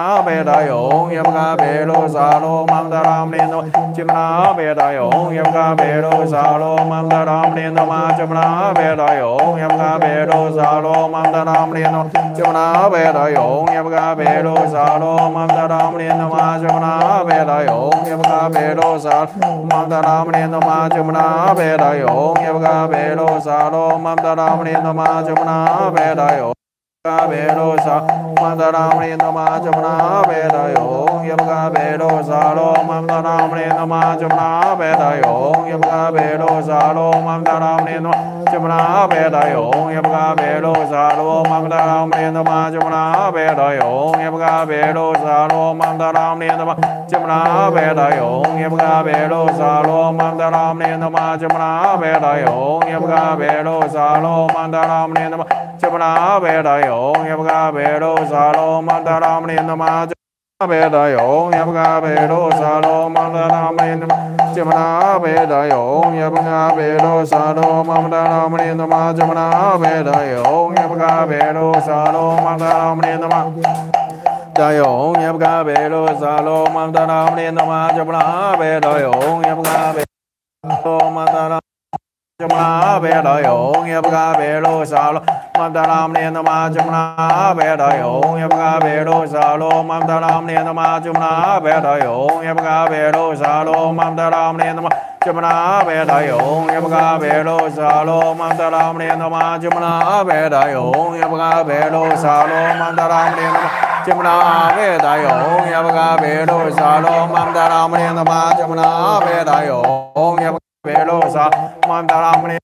na be da yo yam ga be lo sa lo mam da ram ne no chim na be da yo yam ga be lo sa lo mam da ram ne no ma chim na be da yo yam ga be lo sa lo mam da ram ne no chim na be da yo yam ga be lo sa lo mam da ram ne no ma chim na be da yo yam ga be lo sa mam da ram ne no ma chim na be da yo yam ga be lo sa lo mam da ram ne no ma chim na be da yo ga be lo sa mam da ram ne no ma chim na be da yo yam ga be lo sa lo mam da ram ne no ma chim na be da yo yam ga be lo sa lo mam da ram ne no chim na be da yo yam ga be lo sa lo mam da ram ne no ma chim na be da yo yam ga be lo sa lo mam da ram ne no ma chim na be da yo yam ga be lo sa lo mam da ram ne no ma chim na be da yo yam ga be lo sa lo mam da ram ne no ma chim na be da yo yam ga be lo sa lo mam da ram ne no ma be da yo yam ga be lo sa lo mam da ram ne no ma chim na be da yo yam ga be lo sa lo mam da ram ne no ma chim na be da yo yam ga be lo sa lo mam da ram ne no ma da yo yam ga be lo sa lo mam da ram ne no ma chim na be da yo yam ga be lo mam da ram chim na be da yo yam ga be lo sa lo mam da ram ne no ma chim na be da yo yam ga be lo sa lo mam da ram ne no ma chim na be da yo yam ga be lo sa lo mam da ram ne no ma chim na be da yo yam ga be lo sa lo mam da ram ne no ma chim na be da yo yam ga be lo sa lo mam da ram ne no ma chim na be da yo yam ga be lo sa lo mam da ram ne no ma chim na be da yo yam be lo sa mam da ram ne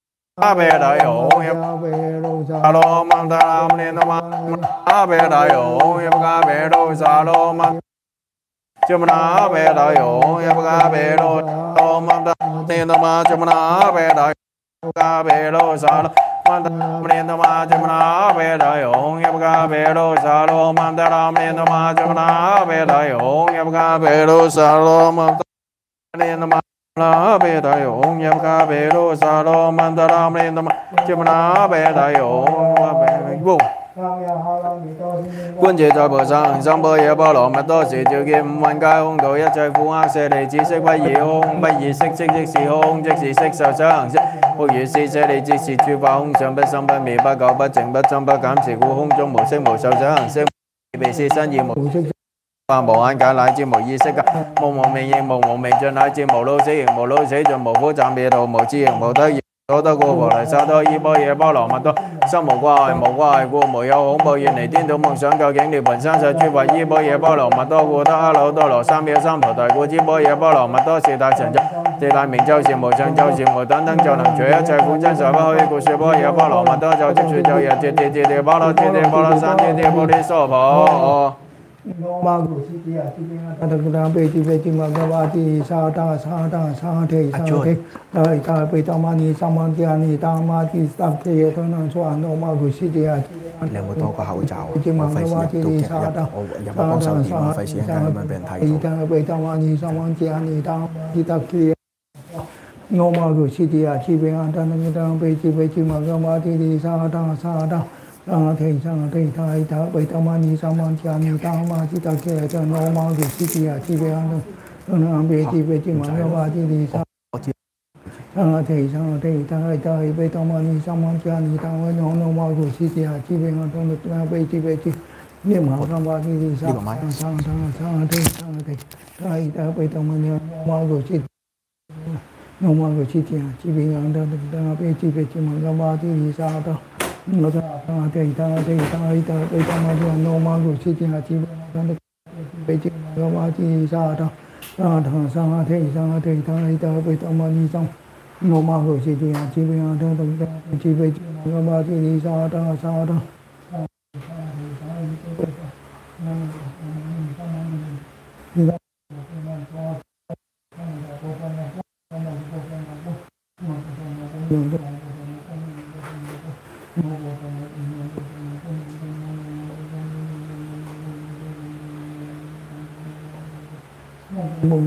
be da yo yam sa lo mam da ram ne no ma be da yo yam ga be lo sa lo mam chim na be da yo yam ga be lo lo mam da ne no ma chim na be da ga be lo sa lo mam da ne no ma chim na be da yo yam ga be lo sa lo mam da ram ne no ma chim na be da yo yam ga be lo sa lo mam da ne no ma la be da yo yam ga be lo sa lo mam da ram ne no ma chim na be da yo vô quân chế tại bờ sang sang bờ ye bao lọ mà to sĩ chịu kim万界空道一切苦厄舍利知識不異空不異識識即是空即是識受想行識不如是舍利即是諸法空相不生不滅不垢不淨不增不減是故空中無色無受想行識被是身異無法無眼界乃至無意識界無無明亦無無明盡乃至無老死亦無老死盡無苦暫滅道無智亦無得業所得故菩提薩埵依般若波羅蜜多心無掛礙無掛礙故無有恐怖願離顛倒夢想究竟涅槃生死諸佛依般若波羅蜜多故得阿耨多羅三藐三菩提故知般若波羅蜜多是大成就是大明咒是無上咒是無等等咒能除一切苦真實不虛故說般若波羅蜜多咒即說咒曰揭諦揭諦波羅揭諦波羅三揭諦菩提薩婆 ma guru si ya ti na ta ta pe ti pe ti ma ga wa ti sa ta sa ta sa the sa the ta ta pe ta ma ni sa ma ti ni ta ma ti sa the to na so an no ma guru si ya Lê Mô Tô có hậu trào mà phải nhập tục nhập nhập nhập vào con sông thì mà phải xuyên ra bên bên thầy ta pe ta ma ni sa ma ti ni ta ti ta ki no ma guru si ya chi pe an ta na ta pe ti pe ti ma ga wa ti sa ta sa ta sang thầy sang thầy thầy thở bảy tam ma ni sa ma cha ni ta ma chi ta ke cha no ma guru si ya chi pe an ta na pe ti pe ti ma ga wa ti sa sang thầy sang thầy thầy thầy bảy tam ma ni sa ma cha ni ta no no ma guru si ya chi pe an ta na pe ti pe ti niệm hảo tham ba ti sa sang sang sang thầy sang thầy thầy thở bảy tam ma ni ma guru si no ma guru si ya chi pe an ta na pe ti pe ti ma ga wa ti sa ta nó ta thầy ta thầy thầy ta bây ta mà giờ nó mà gửi chi tiền là chi ta được bây giờ nó mà chi ra ta ra thằng sang thầy sang thầy thầy ta bây ta mà đi xong nó mà gửi chi tiền là chi bây giờ ta được chi bây giờ nó mà chi đi ra ta ra ta mùng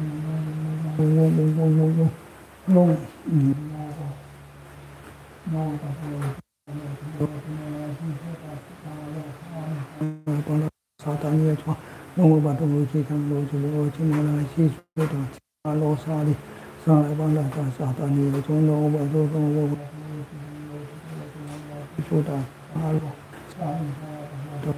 mùng mùng mùng mùng sa ta ni cho nô ba tô chi tăng lô chi lô chi ma la chi su ta sa lô sa đi sa lại ba la ta sa ta ni cho nô ba tô tô lô su ta sa lô sa tô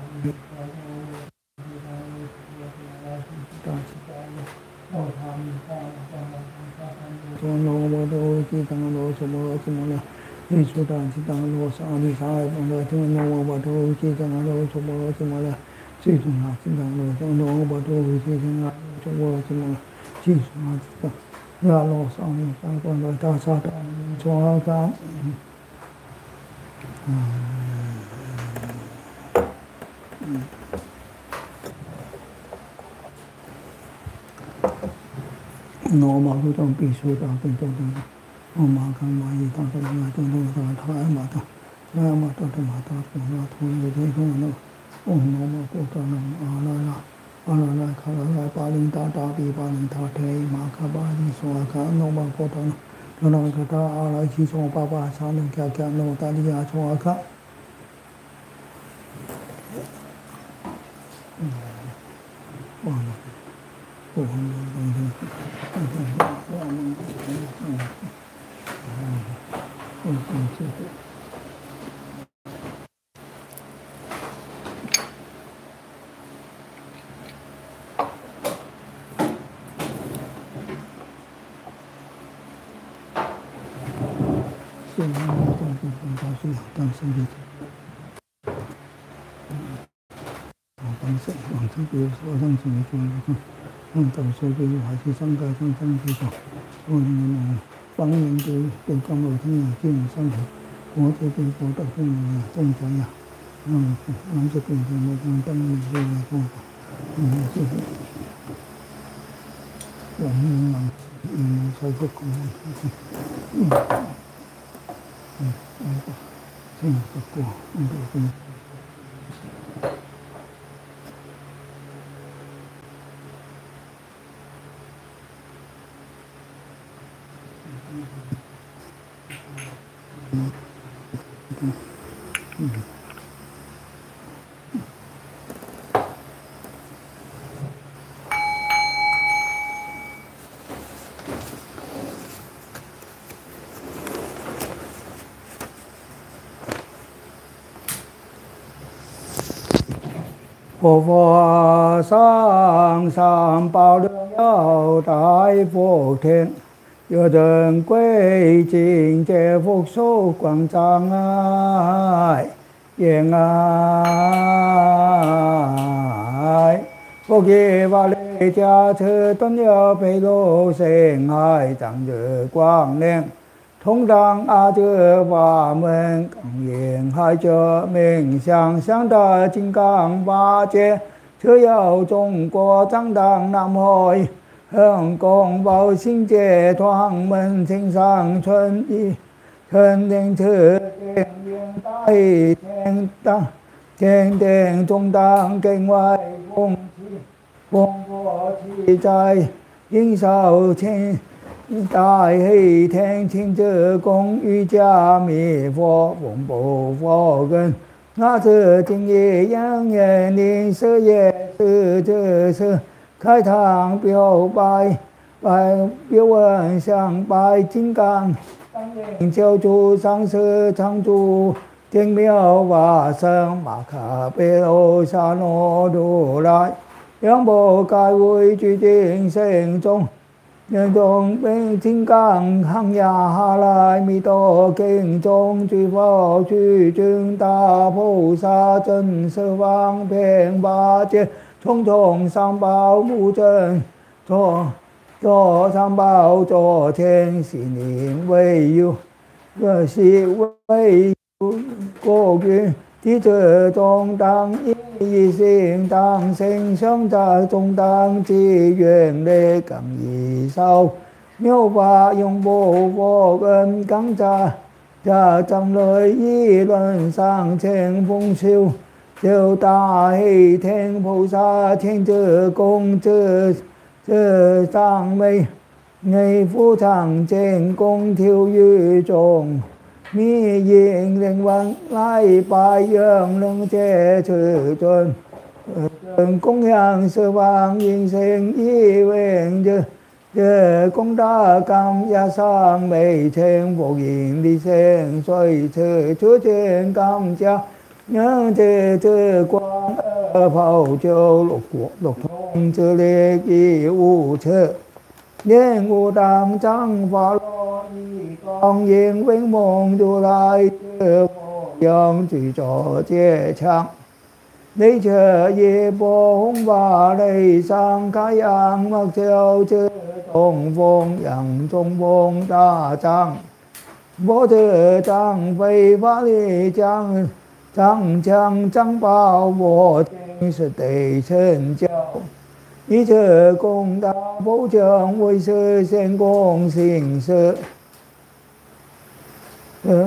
cho nô ba tô chi tăng lô chi lô chi ma la chi su ta chi tăng lô sa đi sa lại ba la cho nô ba tô chi tăng lô chi lô chi ma la chi su na chi tăng lô cho nô ba tô chi tăng lô chi lô chi ma la chi su na chi tăng ra lô sa ni sa con lô ta sa ta cho ta nô ma hu trong pi su ta bên trong ta nô ma khang ma yi ta ta ma trong nô ta tha ma ta na ma ta ta ma ta ko na thu ni de ko na om nô ma ko ta na a la la a la la kha la la pa linh ta ta pi pa linh ta the ma kha ba ni so kha nô ma ko ta na na kha ta a la chi so pa pa sa na kya kya nô ta li ya so kha tổng số cái hóa chỉ sang cái sang sang thì có rồi là bằng những cái cái trong rồi thì là khi mà sang thì có cái cái có tập trung là trong trái nhà làm cho cái cái một trăm trăm mình rồi là có rồi nhưng mà sai rất cũng thì của của Phổ Phật sang sám bao đường đạo tại phổ thiện giờ đường quê trình chế phục số quảng trang ai yên ai phổ kỳ và lễ cha thư tôn nhớ bế lô sinh hai chẳng dự quang niệm thông đăng a chư và mình càng yên hai chợ mình sang sáng đại chính càng ba chế chư yêu Trung Quốc trang đăng nam hội hương công vào sinh chế thoáng mình sinh sang xuân đi xuân đình thư tiền viên tai thiên tăng thiên tiền trung tăng kinh ngoại vùng chi vùng vô chi trai yên sao thiên đại hỷ thiên thiên chư công y cha mi phật vùng bộ phật gần ngã sư chính y yang nhẹ ni sư ye sư chư sư khai thang biểu bài bài biểu ơn sang bài chính càng tăng linh chiêu chu sang sư trang chu tiếng miêu và sơn mà khả bê ô sa nô đủ lại yang bộ cai vui truy tiên sinh trung nhân trung bên chính càng hằng nhà hà lại mi tô kinh trung truy phổ truy trưng ta phổ sa chân sư vang phiền ba chế thông thông sang bao mu chân cho cho sang bao cho thiên sĩ niệm với yêu và sĩ với cô kia tí tự trong tăng y sinh tăng sinh sống tại trong tăng chi duyên để cảm gì sau miêu và dùng bộ vô ơn cắn cha cha trong lời y luận sang trên phong siêu siêu ta hỷ thiên phù sa thiên chư công chư chư sang mây ngày phú thẳng trên công thiêu dư trùng mi diện linh văn lai bài dương lưng chế trừ tuần tuần công yang sư vang yên sinh y quyền dư dư công đa cam gia sang mây thiên vô diện đi sen xoay thư chúa thiên cam cha nhớ thế thế quang ở phao châu lục quốc lục thông chư lê kỳ u chư nhiên u đàm trăng phá lo đi con yên vĩnh môn du lai chư vô dân chỉ cho chế chẳng lấy chờ ye bồ hung và đầy sang khai an mặc theo chư tông phong yang trung phong đa trang bố thư trang vây phá ly trang trang trang trang bao vô thiên sự tề chân châu ý chờ công đa bố trường vui sư sen công sinh sự ừ.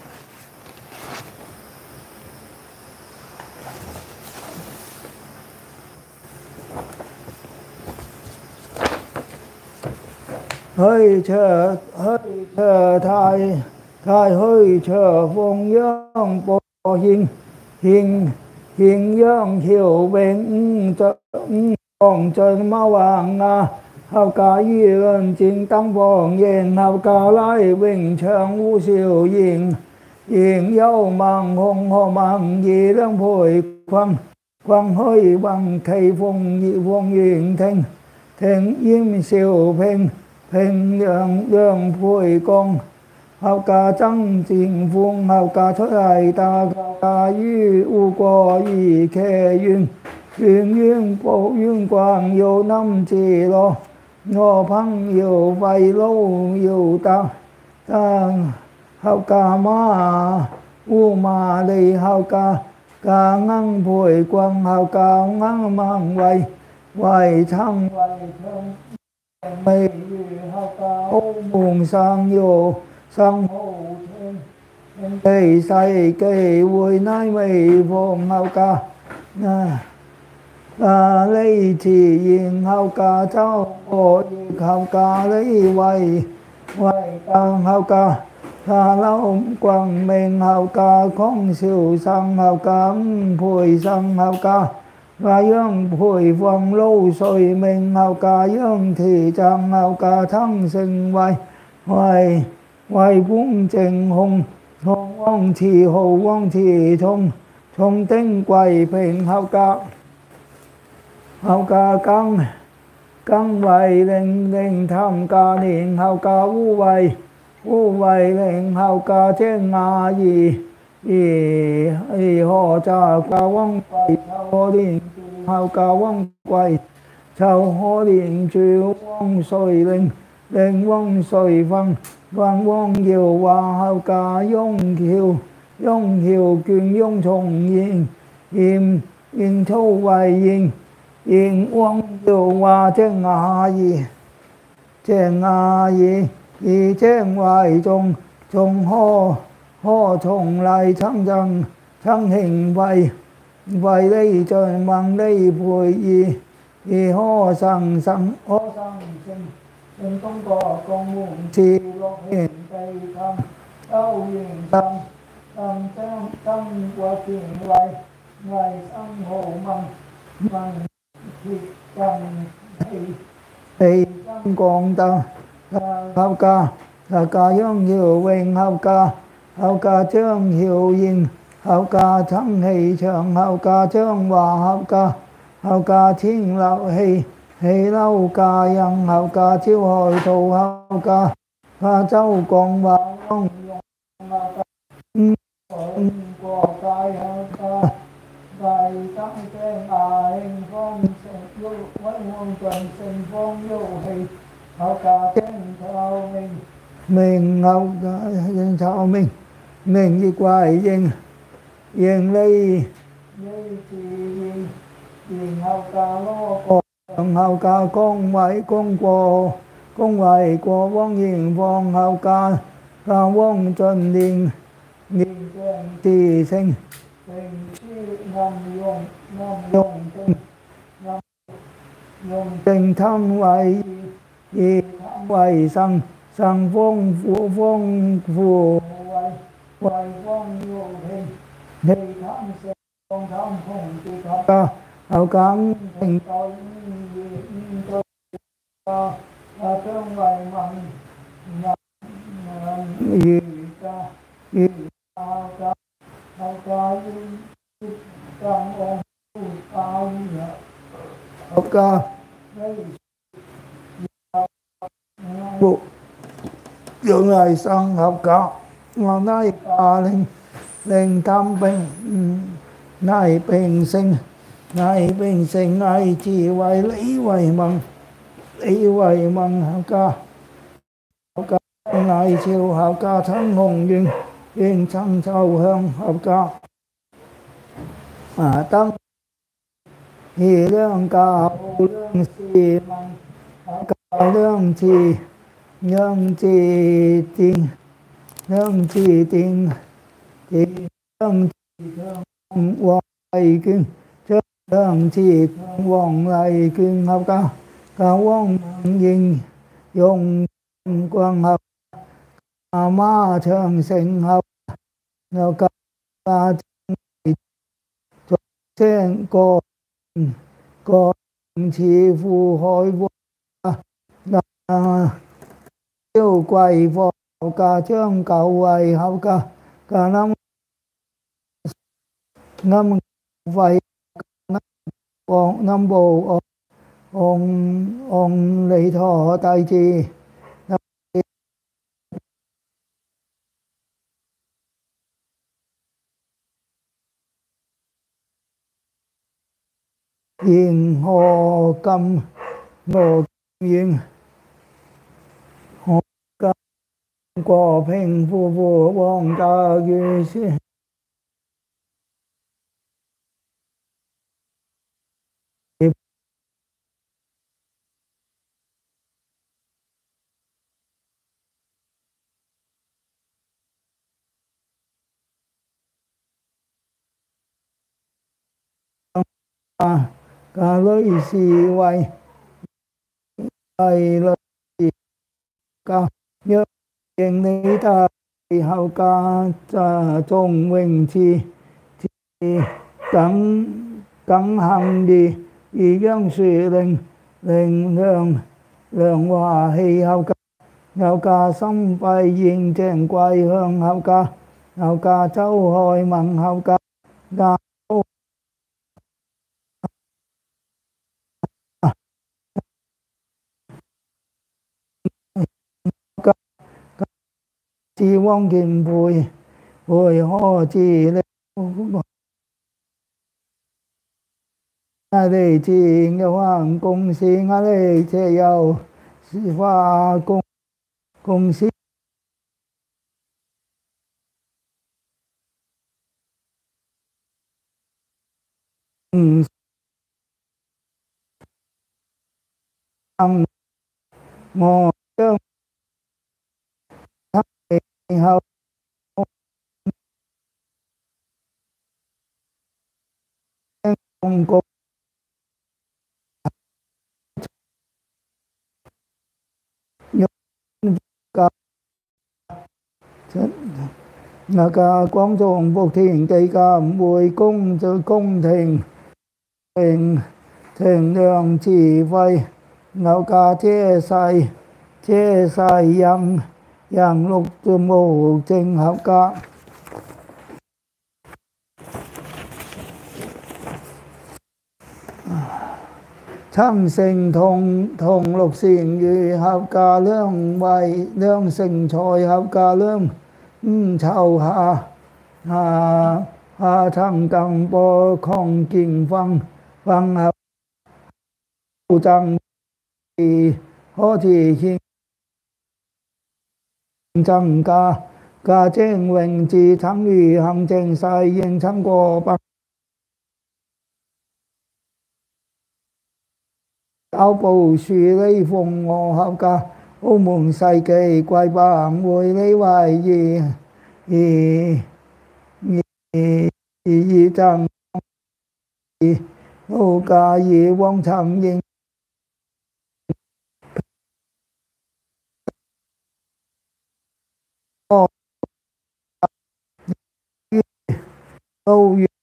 hơi chờ hơi chờ thai thai hơi chờ phong dương bộ hiền hiền hiền dương hiểu bên còn chân ma hoàng à hào ca yên chính tăng vòng yên hào ca lại bình thường u siêu yên yên dâu mang hồng hồ mang gì đang phổi quăng quăng hơi bằng thầy phong nhị phong yên thanh thanh im siêu phèn phèn đường đường phổi con hào ca trăng chính vuông hào ca thoát lại ta ca yu u co y khe duyên duyên duyên bộ duyên quang yêu năm chỉ lo ngô phăng yêu vay lâu yêu ta ta hào ca ma u ma đi hào ca ca ngăng phổi quang hào ca ngăng mang vay vay thăng vay thăng mây hào ca ô buồn sang yêu sang hồ thiên cây say cây vui nay mây vòng hào ca à, lấy chỉ yên hào ca cháu cổ hào ca lấy quay quay tăng hào ca thà lâu quang mình hào ca không siêu sang hào ca phổi sang hào ca và dương phổi vòng lâu rồi mình hào ca dương thì chẳng hào ca thăng sinh quay quay quay vung trình hùng thông vong thì hồ vong thì thông thông tinh quay phình hào ca hào ca căng căng vầy lên lên tham ca niệm hào ca u vầy u vầy lên hào ca trên ngà gì gì gì họ cha ca vong quay họ điện hào ca vong quay chào họ điện chịu vong soi lên lên vong soi văng vang vong nhiều hòa hào ca yong hiệu yong hiệu quyền yong trọng yên im yên thâu vầy yên yên uống nhiều hòa trên ngà gì trên ngà gì gì trên ngoài trong trong ho ho trồng lại thăng rằng thăng hình vậy vậy đây trời mang đây vui gì gì ho sang sang ho sang sinh sinh không có con muốn chi lo hiện tây thăng đau hiện tăng tăng tăng tăng qua chuyện lại ngày sang hồ măng măng thì tăng thì thì tăng còn ta hào ca hào ca dương hiệu quen hào ca hào ca chương hiệu yên hào ca thắng hỷ trường hào ca chương và hào ca hào ca thiên lão hỷ hỷ lâu ca yang hào ca chiếu hồi thù hào ca pha châu còn và ông hào ca của cái hào ca đại tăng trên ai phong sinh lưu với muôn tuần sinh phong lưu hỷ hào ca trên thao mình mình hào ca trên thao mình mình đi qua yên yên đây đây thì yên hào ca lo còn hào ca con vậy con quò con vậy quò vong yên vong hào ca ca vong trần điện điện trần thì sinh sinh chi năm dùng năm dùng tinh năm dùng tinh thăm vậy gì thăm vậy sang sang vong phụ vong phù vậy hoài quang vô hình thì tham sẽ con tham không chỉ có hậu cảm thành tội tôi và trong vài mặn gì ca gì ca ca hậu ca trong ôn cao hậu ca bộ dưỡng lại sang học cả ngon nay ta lên lên tam bình nay bình sinh nay bình sinh nay chỉ vậy lấy vậy măng lấy vậy măng học ca học ca nay chiều học ca thắng hùng duyên duyên thắng sâu hơn học ca à tăng thì lương ca lương xì măng ca lương trì lương trì tình lương trì tình thì lương trì thương hoàng lại kinh lương trì thương hoàng lại kinh học ca ca hoàng dinh dùng quang học ma thường sinh học nào ca ca trên cô cô chỉ phù hội vô yêu quay vô ca chương cầu quay học ca ca năm năm vậy năm năm bộ ông ông lấy thọ tài trì yên hồ cầm ngộ yên hồ cầm quả phèn phù phù bong ta ghê xí ca lấy xì quay ai lấy ca nhớ tiền lý ta hậu ca cha trong mình thì thì cắn cắn hàng đi ý dân sự lên lên lượng lượng hòa hay hậu ca hậu ca xong phải diện trên quay hơn hậu ca hậu ca cháu hồi mặn hậu ca ca chỉ vong kim vui vui ho chỉ lên đây chỉ nhiều hoàng cùng xin ở đây thế giàu và cùng cùng xin ăn ngồi trong hậu cùng cùng cả là cả quang thượng phục thiền cây ca bùi cung từ cung thiền thiền thiền đường chỉ vay nào ca thế sai thế sai yang yang lục từ mù trình học ca tham sinh thông thông lục sinh như học ca lương bài lương sinh trôi học ca lương chào hà hà hà thằng tăng bồ không kinh văn văn học tăng thì họ thì khi tăng ca ca trên nguyện chỉ thắng ủy hành trên sai yên thắng của bắc áo bầu suy lấy vùng ngộ học ca ô mừng sai cây quay bảng vui lấy bài gì gì gì gì tăng gì ô ca gì quang thằng gì câu duyên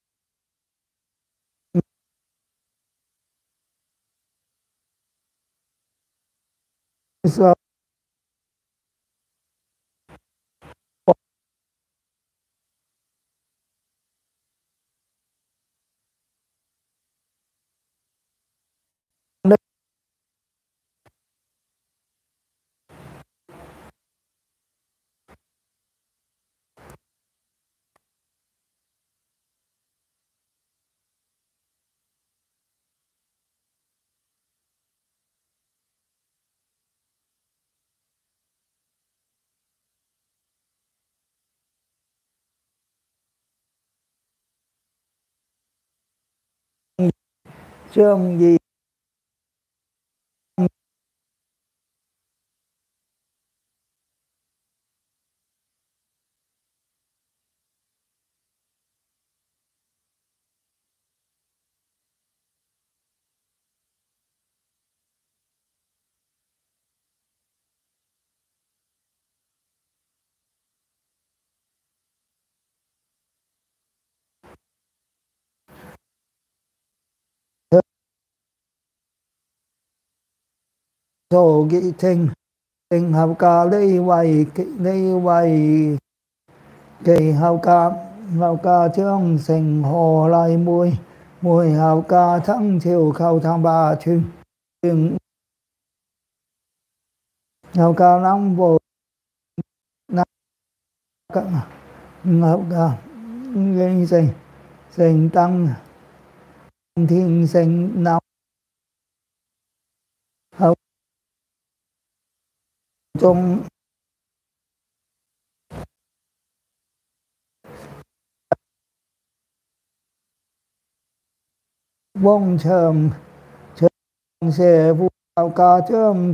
sơ đất chương gì sổ kỵ trình trình học ca đây quầy đây quầy kỳ học ca học ca chương sinh hồ lại mùi mùi học ca tháng chiều khâu tháng ba chương chương học ca năm vô năm học ca gây sinh sinh tăng thiên sinh năm học trong vong trường trường sẽ vụ học ca chương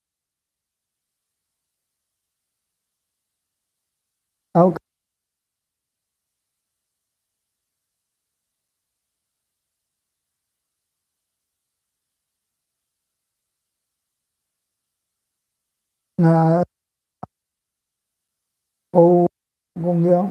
học là ô công dưỡng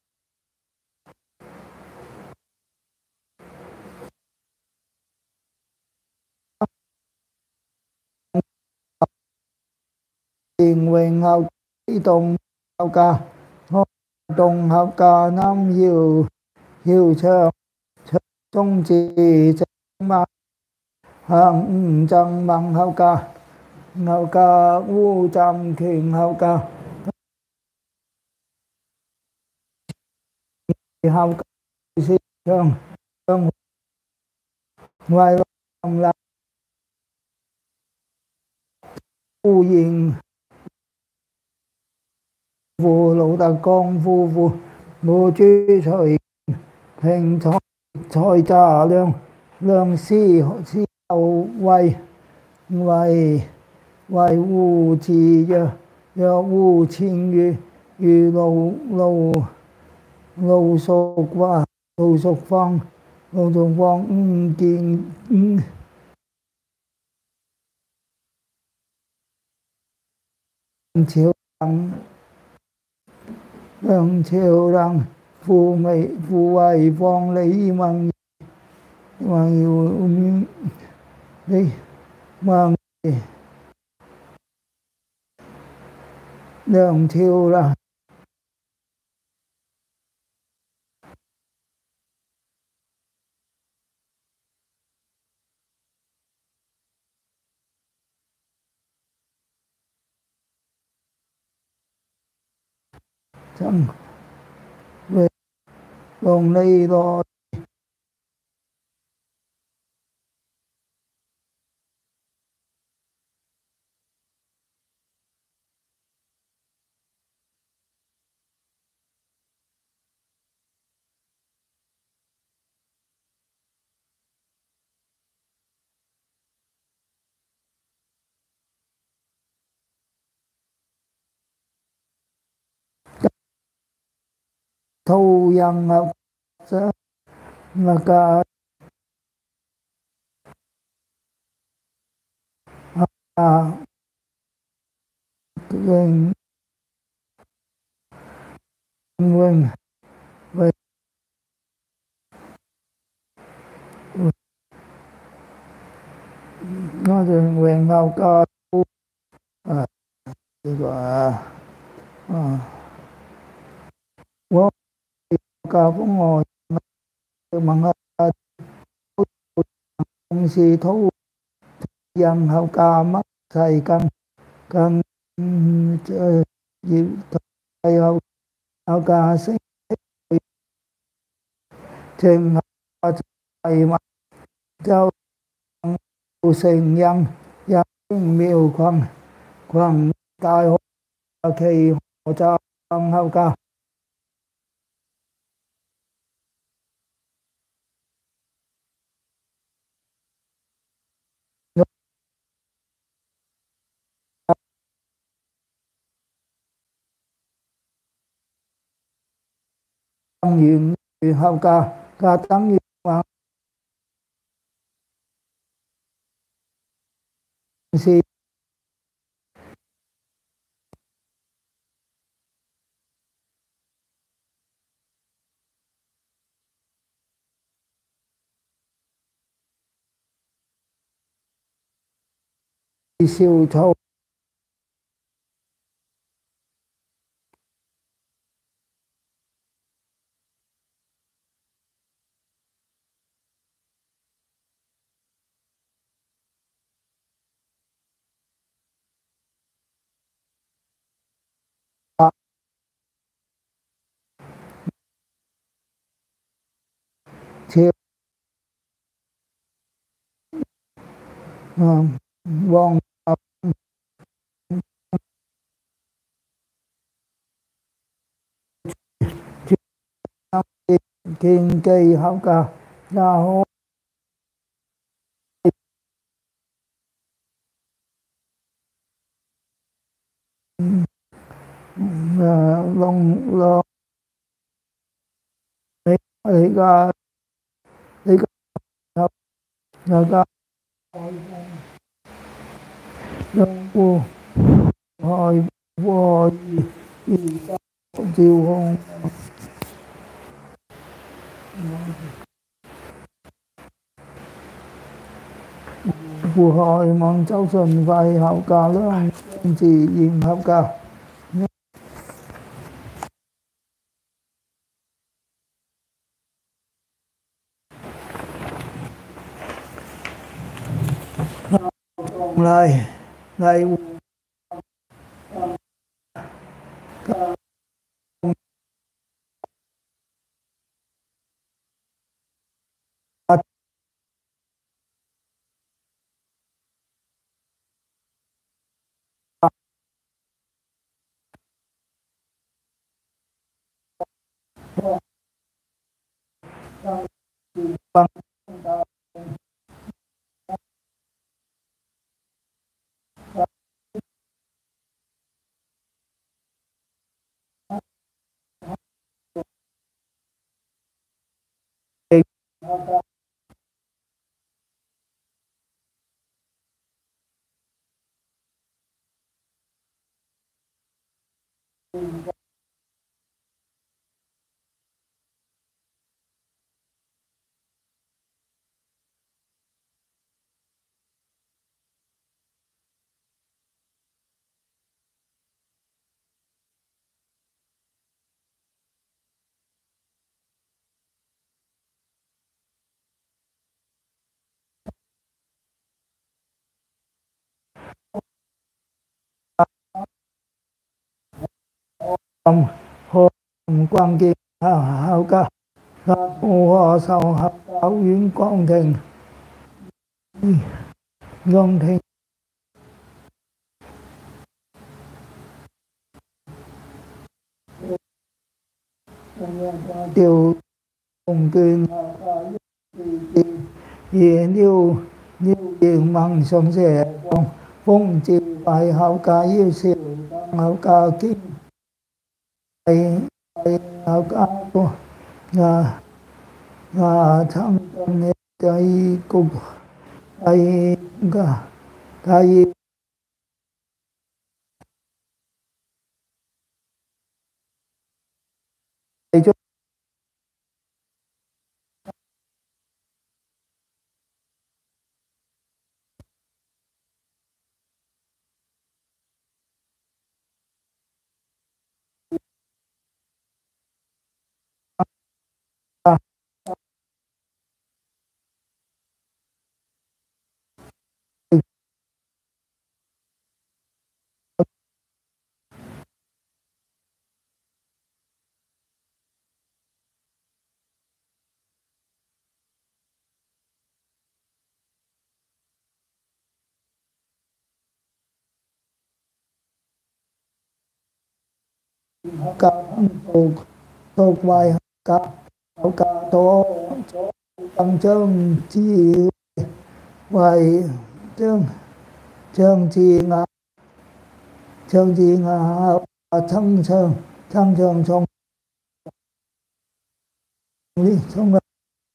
tiền quyền học ý tùng học ca tùng học ca năm diệu diệu sơ trong chỉ mà hàng trăm bằng học ca học ca vu trăm thiền học ca học ca sĩ trường trường ngoài lòng là u diện vô lộ tà con vô vô vô chư thời thành thôi thôi trả lương lương si si hậu quay quay quay u chi giờ giờ u chinh yu yu lâu lâu lâu sộc và lâu sộc phong lâu sộc phong ưng kiên ưng chiếu đăng đăng chiếu đăng phù mày phù ai phong lấy mang mang yêu đi mang đường chiếu là chẳng về đồng đây rồi thâu yang học sẽ là cả à quyền quyền về nó thường quyền hậu ca à, gọi à, vô ca cũng ngồi bằng hơi si thú dân hậu ca mất thầy căn căn chơi dịp thầy hậu hậu ca sinh trên hậu thầy mà châu sinh dân dân miêu khoan khoan tai hộ khi hộ cho hậu ca tăng diện hậu ca ca tăng diện mà si siêu thâu siêu vong thiên kỳ hậu ca ra hô long lo lý ca lý ca ra ca long vua hồi vua gì chiêu hôn vua hồi mong cháu xuân vay hậu ca lớn chỉ diện hậu ca lại lại bằng hồng hồn quan kỳ hậu hậu ca hậu hòa sau hậu giáo yến quang thành ngân thành tiêu cùng kinh hiện yêu như diện bằng sông rẻ phong chỉ bài hậu ca yêu siêu hậu ca kinh thầy hậu ca của nhà nhà thăng tâm hệ thầy cục thầy cả thầy thầy cho ca thuộc thuộc bài ca ca tổ tăng chương chi vậy chương chương chi ngã chương chi ngã thân sơn thân sơn xong đi xong rồi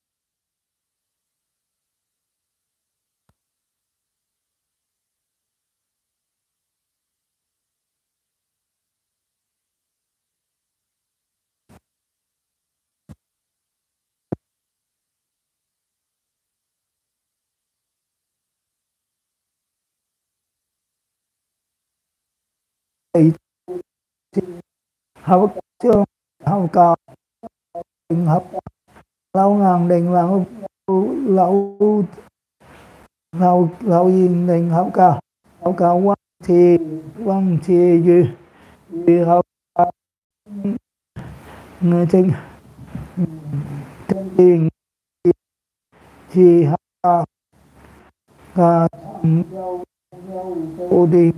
học chương học cả học lâu ngàn đình lão lão lão lão yên đình học cả học cả quan thì quan thì gì gì học người trên trên tiền thì học cả cả ô đi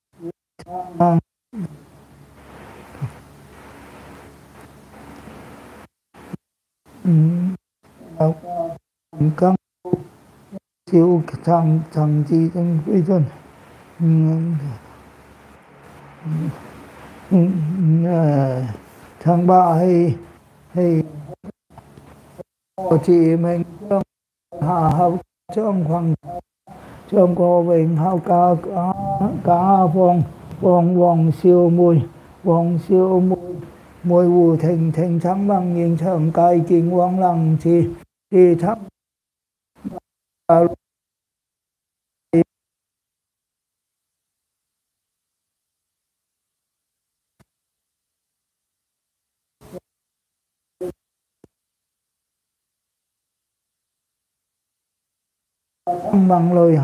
học các siêu thằng thằng gì trong cái dân tháng ba hay hay chị mình hạ học trong khoảng trong cô bình hao ca cá vòng vòng vòng siêu mùi vòng siêu mùi mùi vụ thành thành thắng bằng nhìn thằng cai kinh quang lăng thì thì thắng bằng lời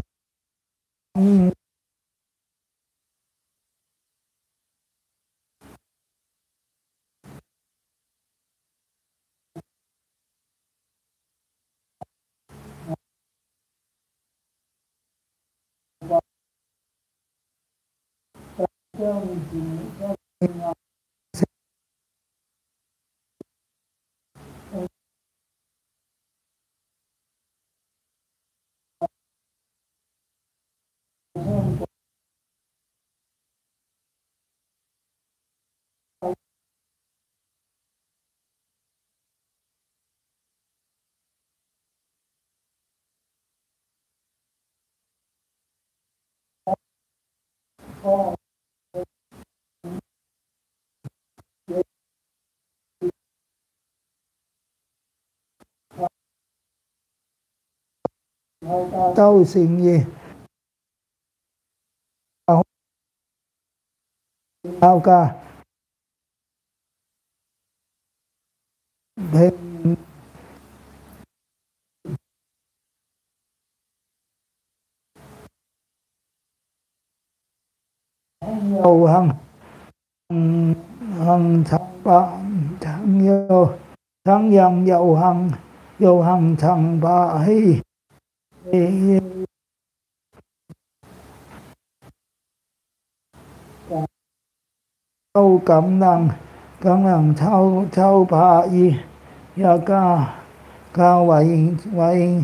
tao xin gì tao ca thêm dầu hằng hằng tháng ba tháng nhiều tháng dần dầu hằng dầu hằng tháng ba hay câu cảm năng cảm năng thao thao bà y ya ca ca vậy vậy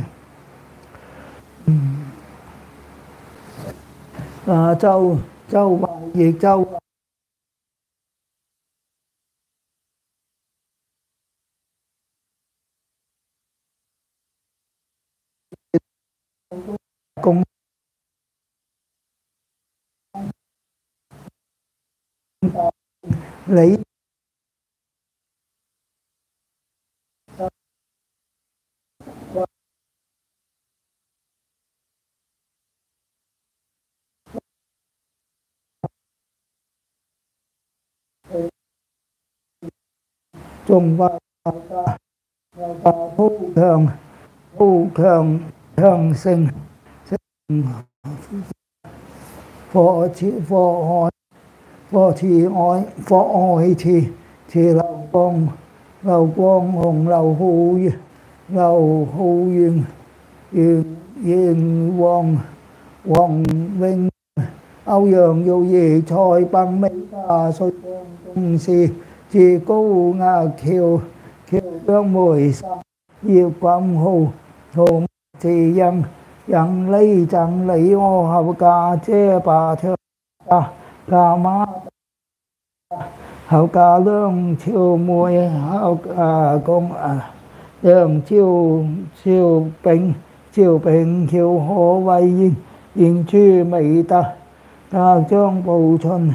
à, châu châu bà gì châu cùng lấy trùng và thu thường thu thường thường sinh phò chỉ phò hỏi phò thì hỏi phò hỏi thì thì lầu con lầu con hùng lầu hù lầu hù yên yên yên quang quang vinh Âu Dương dù gì trôi bằng mấy ta sôi tung si chỉ cố ngà khiêu khiêu tương mùi sa diệu quang hồ hồ thì dân dân lấy chẳng lấy ô học ca chế bà thơ ca ca má học ca lương chiêu mùi học ca công à lương chiêu chiêu bình chiêu bình chiêu hồ vay yin yin chư mỹ ta ta trong bầu xuân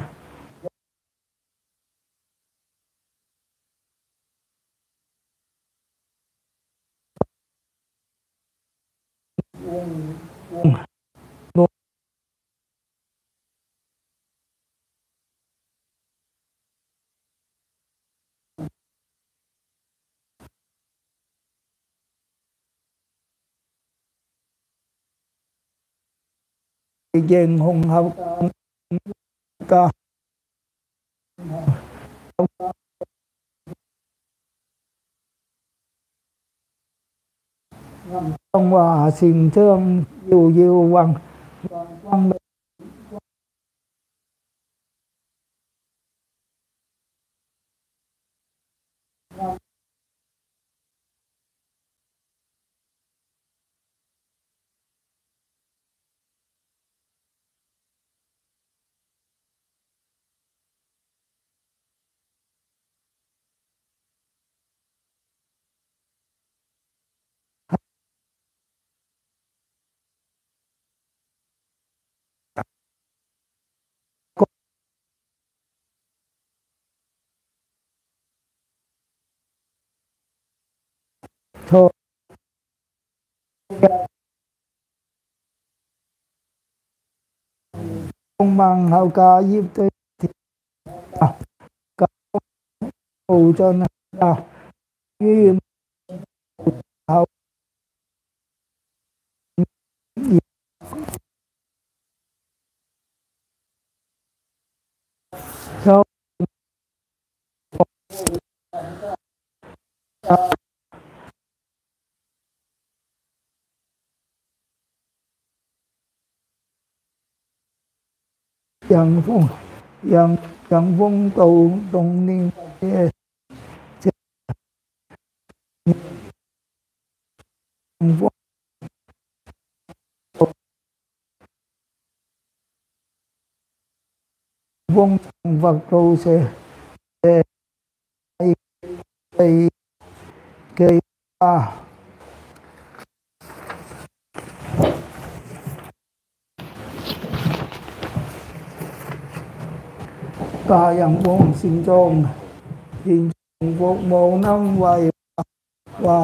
dân hùng học ca trong hòa xin thương yêu yêu văn văn thôi không bằng hậu ca giúp tôi thì ca phụ cho nó là như hậu cho dân vùng dân dân vùng tù đồng niên vùng vùng vật cầu sẽ cây cây à cả dân vùng sinh trôn sinh vùng mồ năm vay và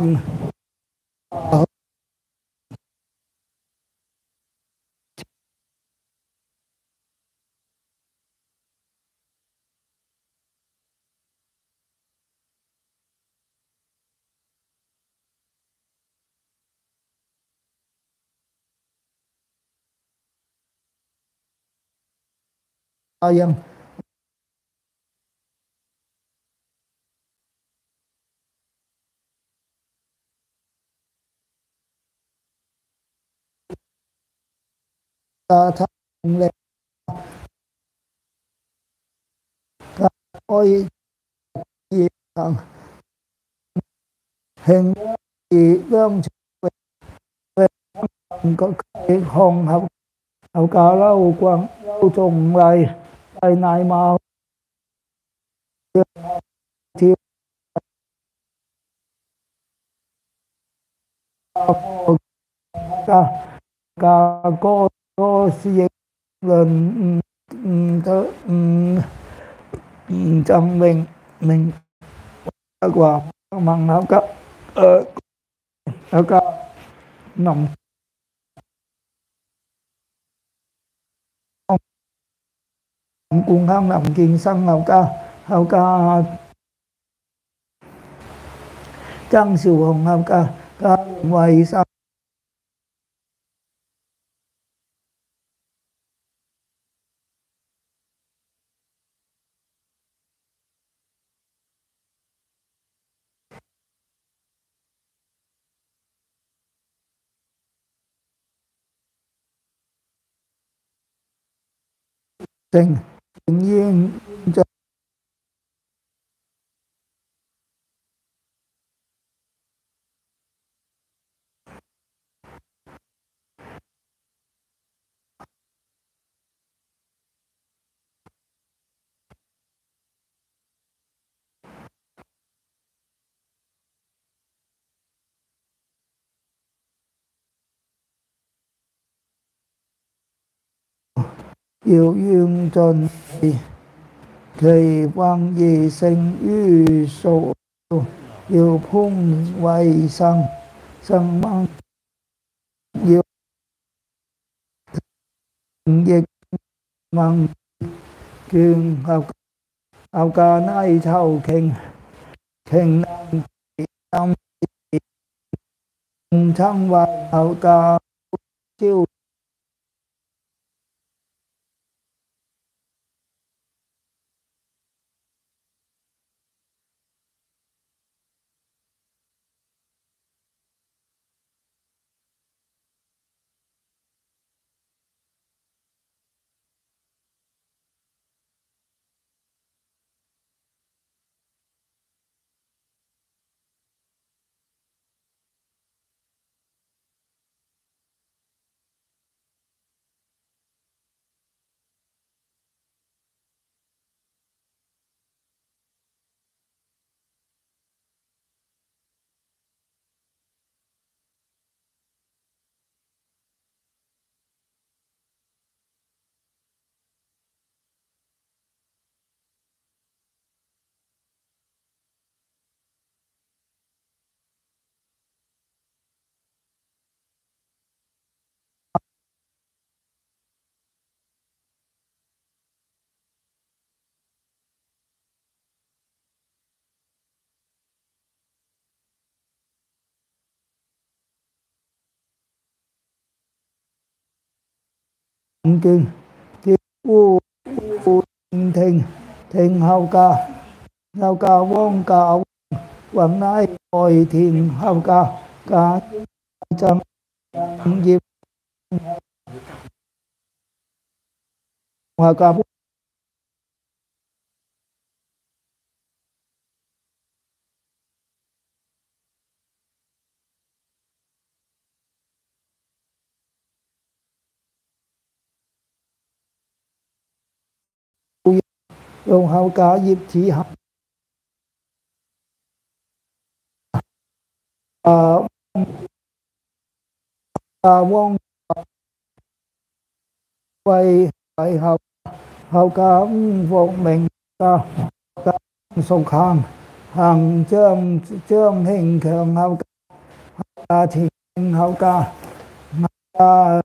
dân ta thắp lên ta ôi gì thằng hình gì lương về có cái hồn học học cả lâu quan lâu trùng lại lại này mà thì cả cả cô cô xây lên tới trong mình mình qua măng học cả ở ở cả nằm cùng hàng nằm kinh sang học cả học cả trang sử hồng học cả cả ngoài sao Tình tự nhiên cho yêu duyên trần kỳ quan gì sinh yu sổ yêu phung quay sang sang mang yêu dịch mang kiên học học ca nay thâu kinh kinh năm tháng và học ca chiêu kinh kiên u u thình thình hào ca hào ca vong ca quảng nay hồi thiền hào ca ca trăm diệp hòa ca dùng hào ca diệp chỉ học à, à vong quay lại học hào ca vọng mình ca ca sông khang hàng chương chương hình thường hào ca thì hào ca ca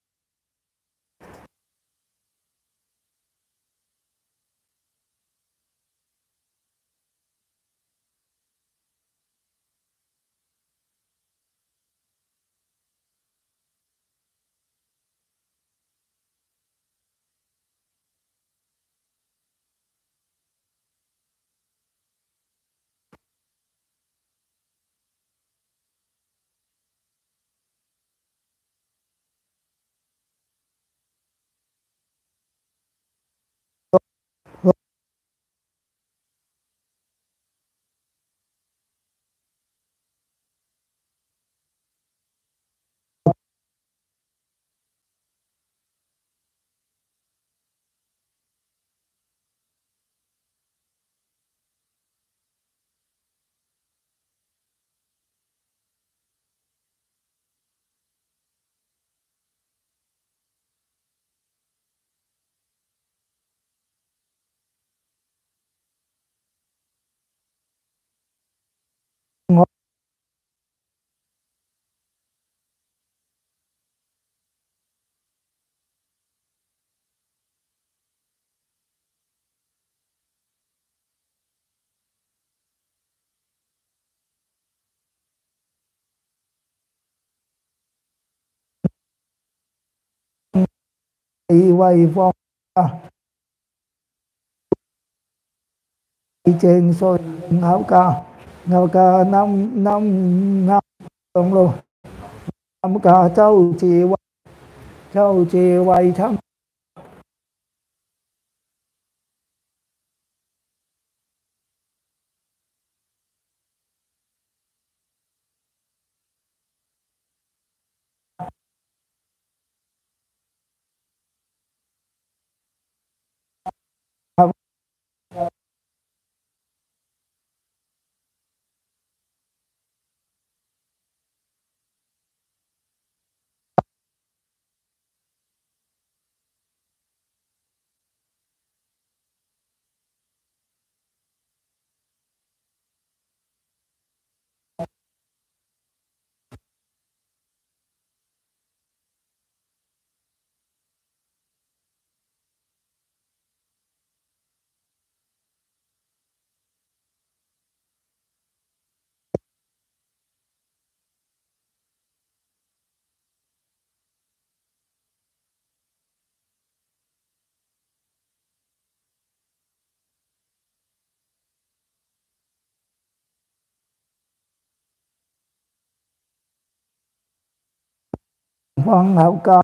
đi quay vong trên sôi hào ca hào ca năm năm năm đồng luôn năm ca châu trì châu trì quay thăm Con hậu ca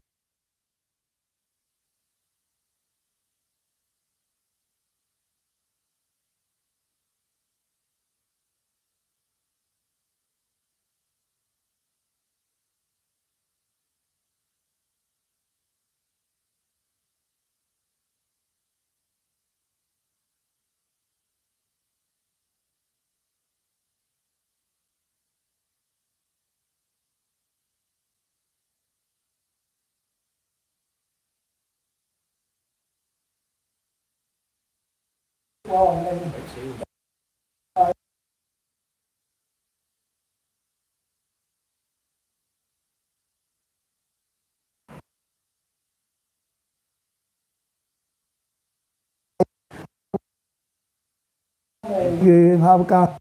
duyên hậu ca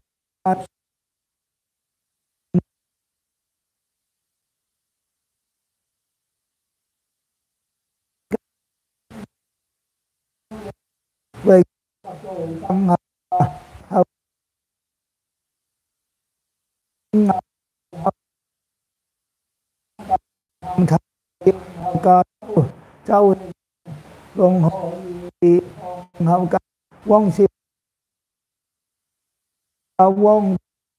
về tâm hậu hậu ca châu con hậu ca quân siêu quân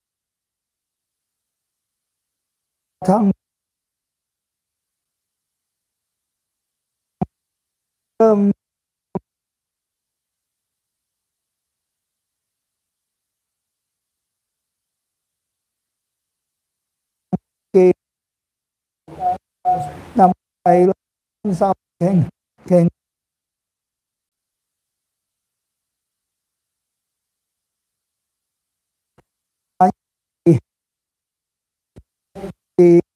thân cơm kỳ năm bảy sau khen khen thì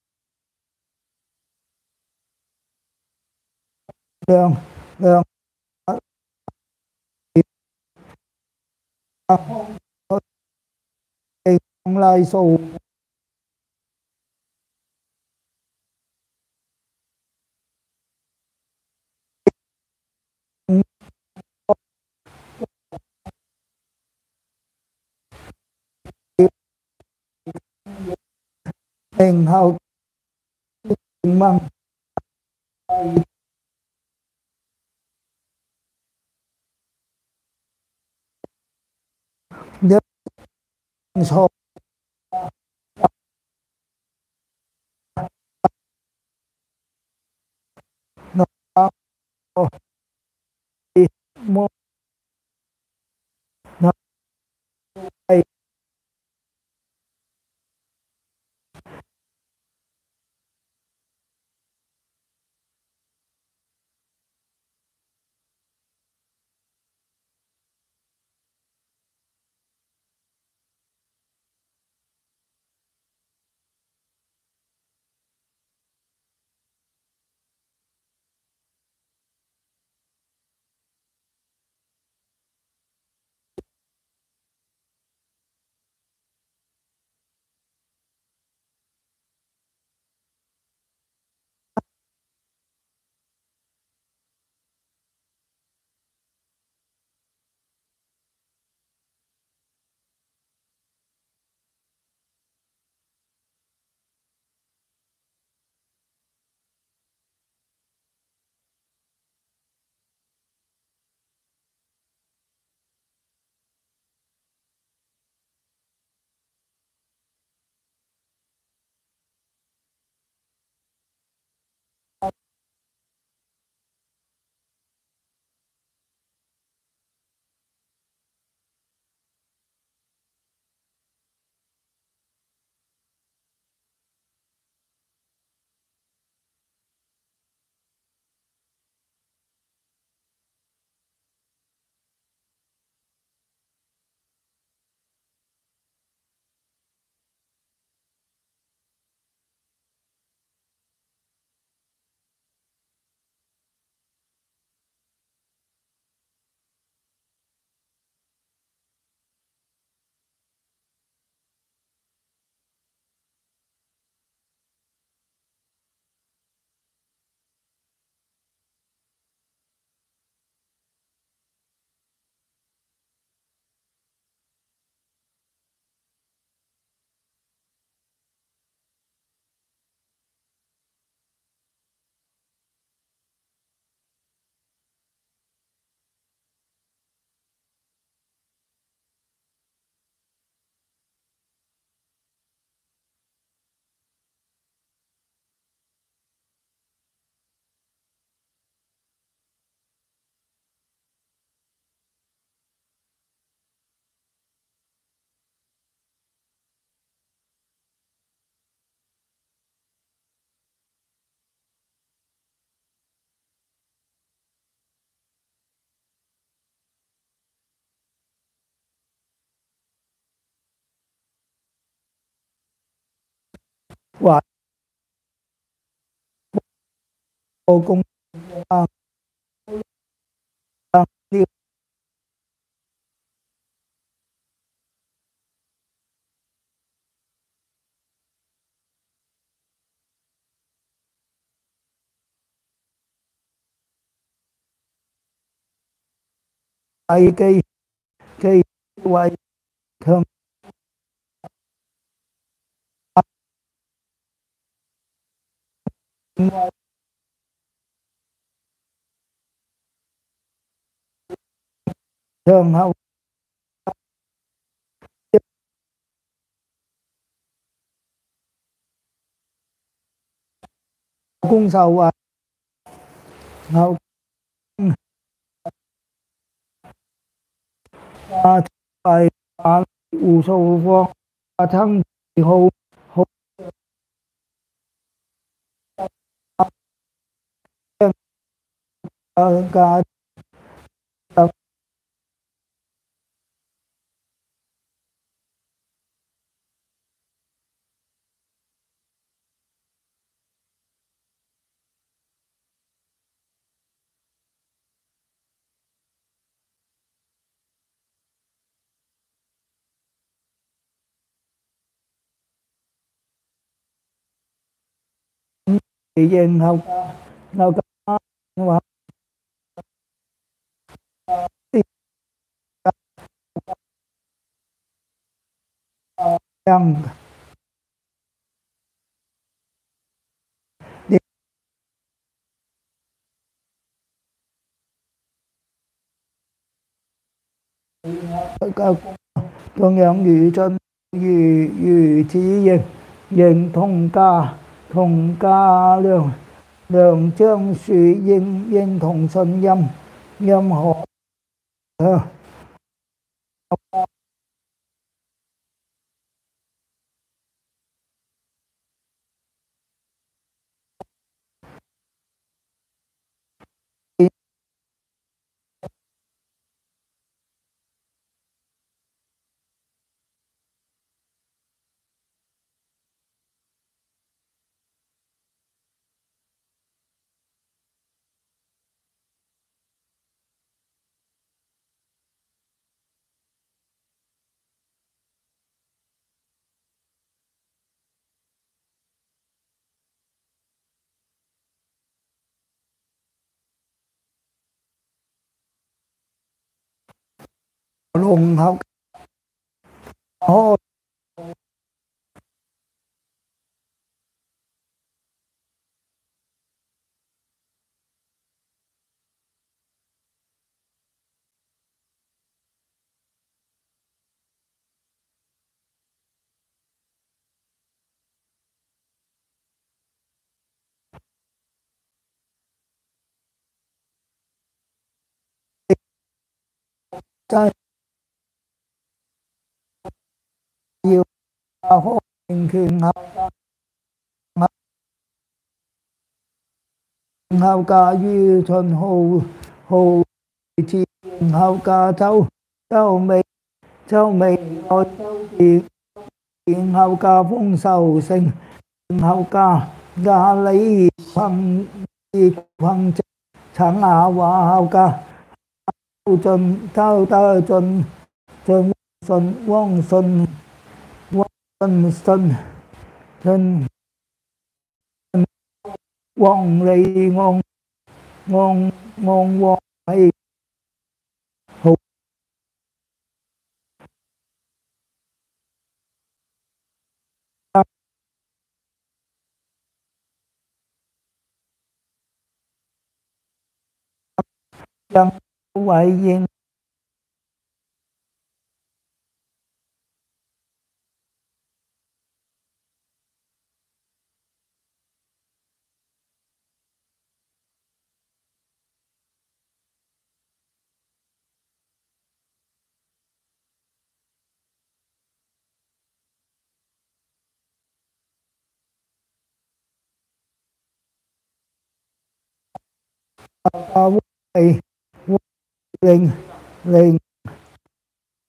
đường đường không lai sù đền hậu măng nhất số nó một nó đây 或做工啊，啊呢係嘅嘅為強強後攻受啊，後啊係啊無數方啊親好好啊嘅啊然後後嘅話rằng同樣如盡如如此形形同價同價量量將樹應應同信任任何lùng học hô cho nhiều hô bình thường học học ca duy thuần hồ hồ chỉ học ca thâu thâu mày thâu mày nói thì học ca phong sầu sinh học ca ra lấy phăng đi phăng chẳng à và học ca chân thâu tơ chân chân xuân quang xuân quang xuân xuân xuân quang lì ngon ngon ngon quang hay hụt chân vậy viên cao này lên lên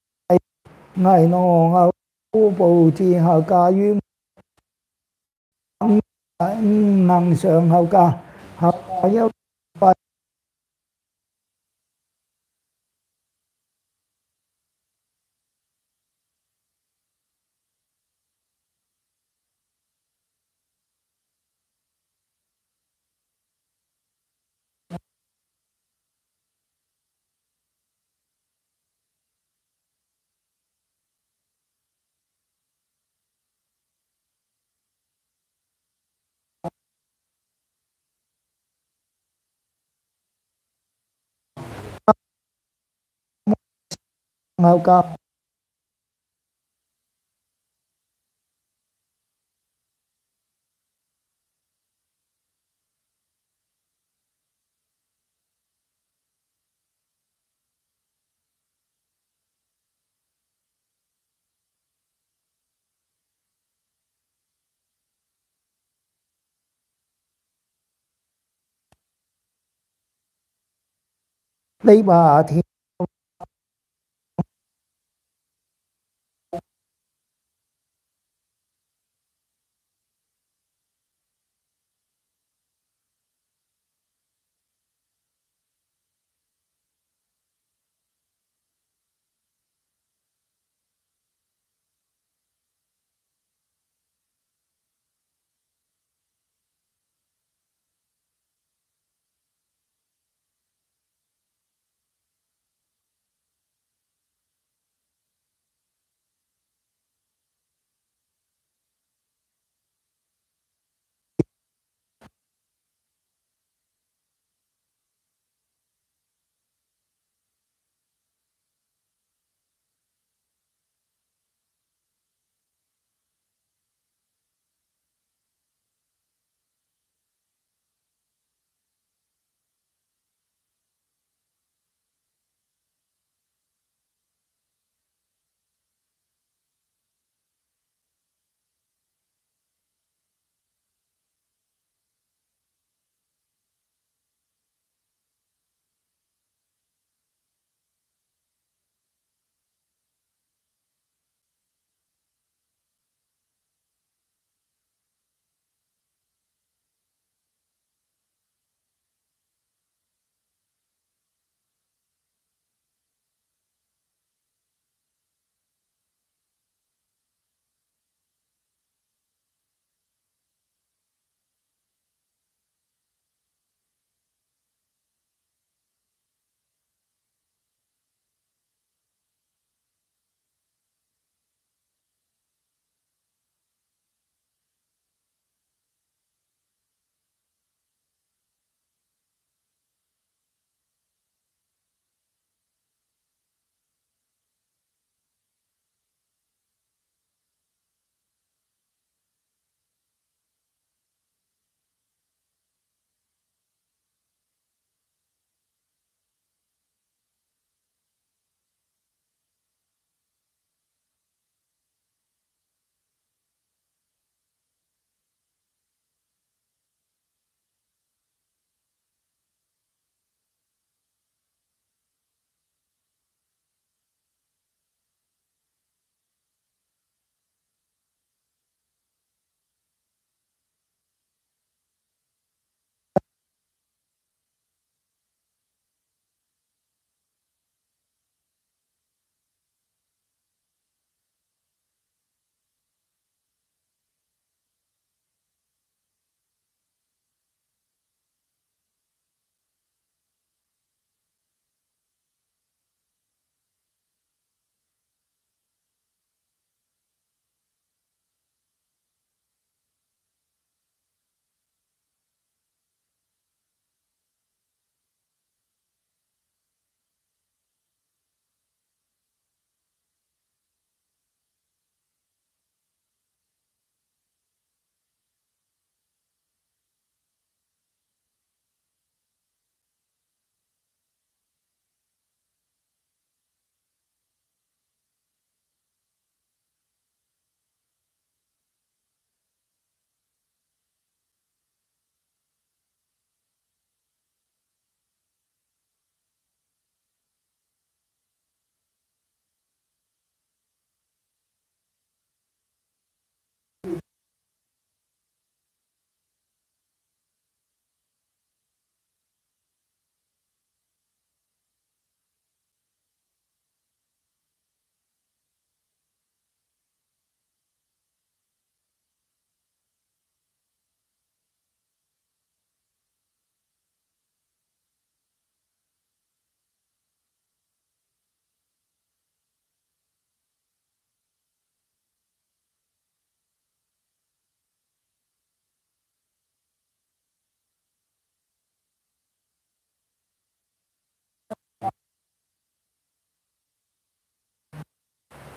ngày nọ ngao bù trì hà ca duyên năng sượng hậu ca hậu ca giáo hậu ca đi bà thì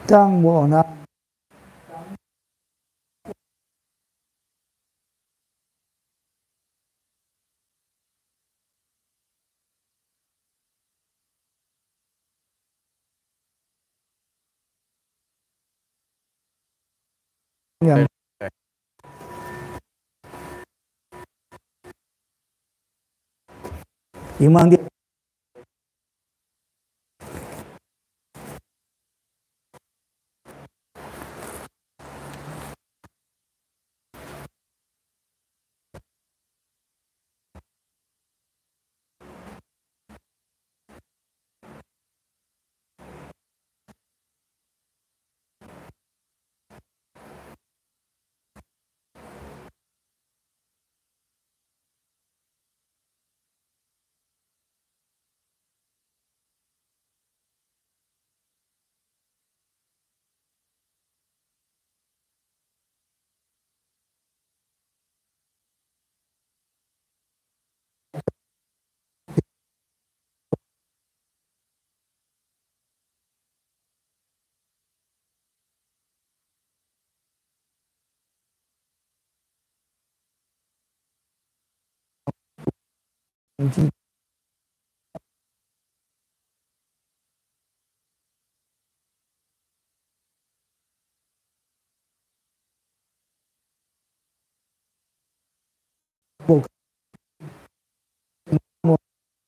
生和啊，人點樣啲？唔知冇冇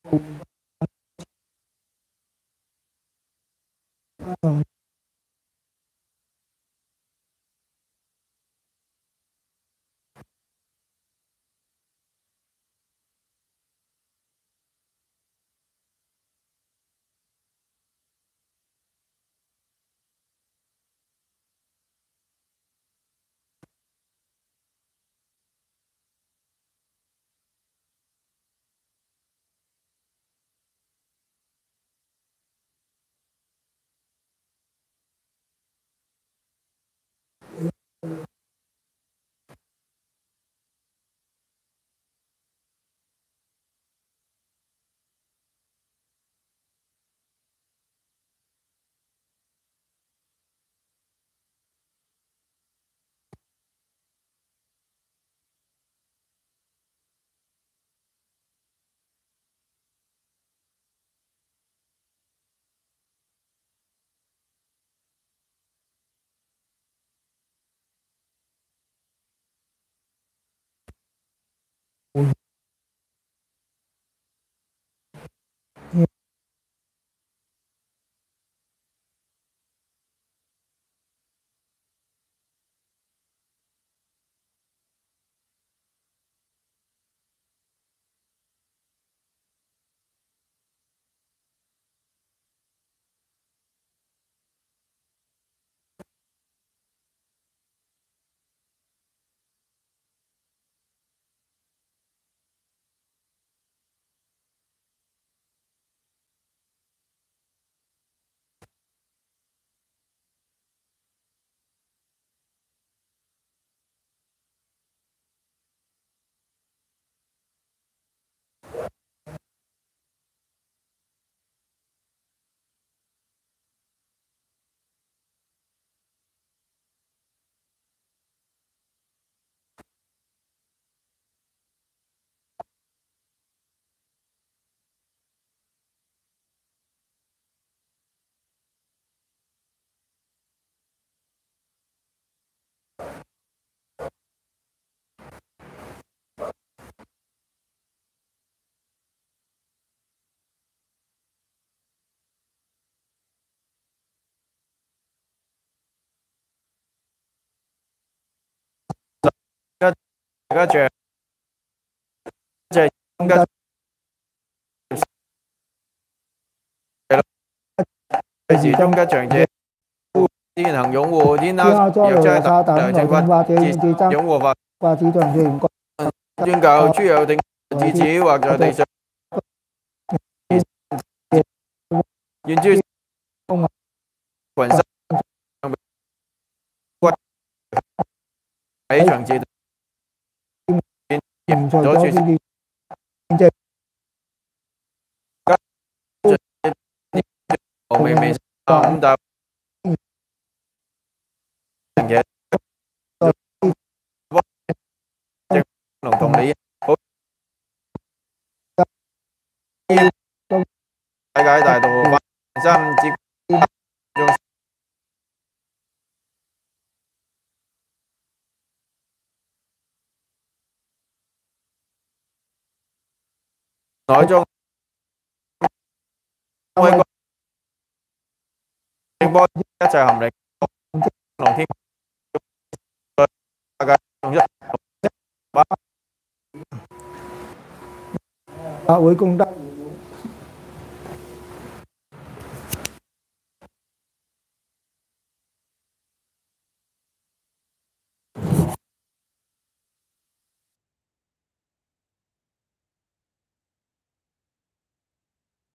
而家像即係而家係時中吉祥者，天行擁護天天下災藥齋來撒特良旦來正法， 正法者願至真擁護法法子像這唔宣教，諸有定弟子或在地上，願諸群生骨喺長治唔除左處咗呢啲即和微微啊五大世界大道發生接內中開個直播一切含力龍天大家用一法會功德。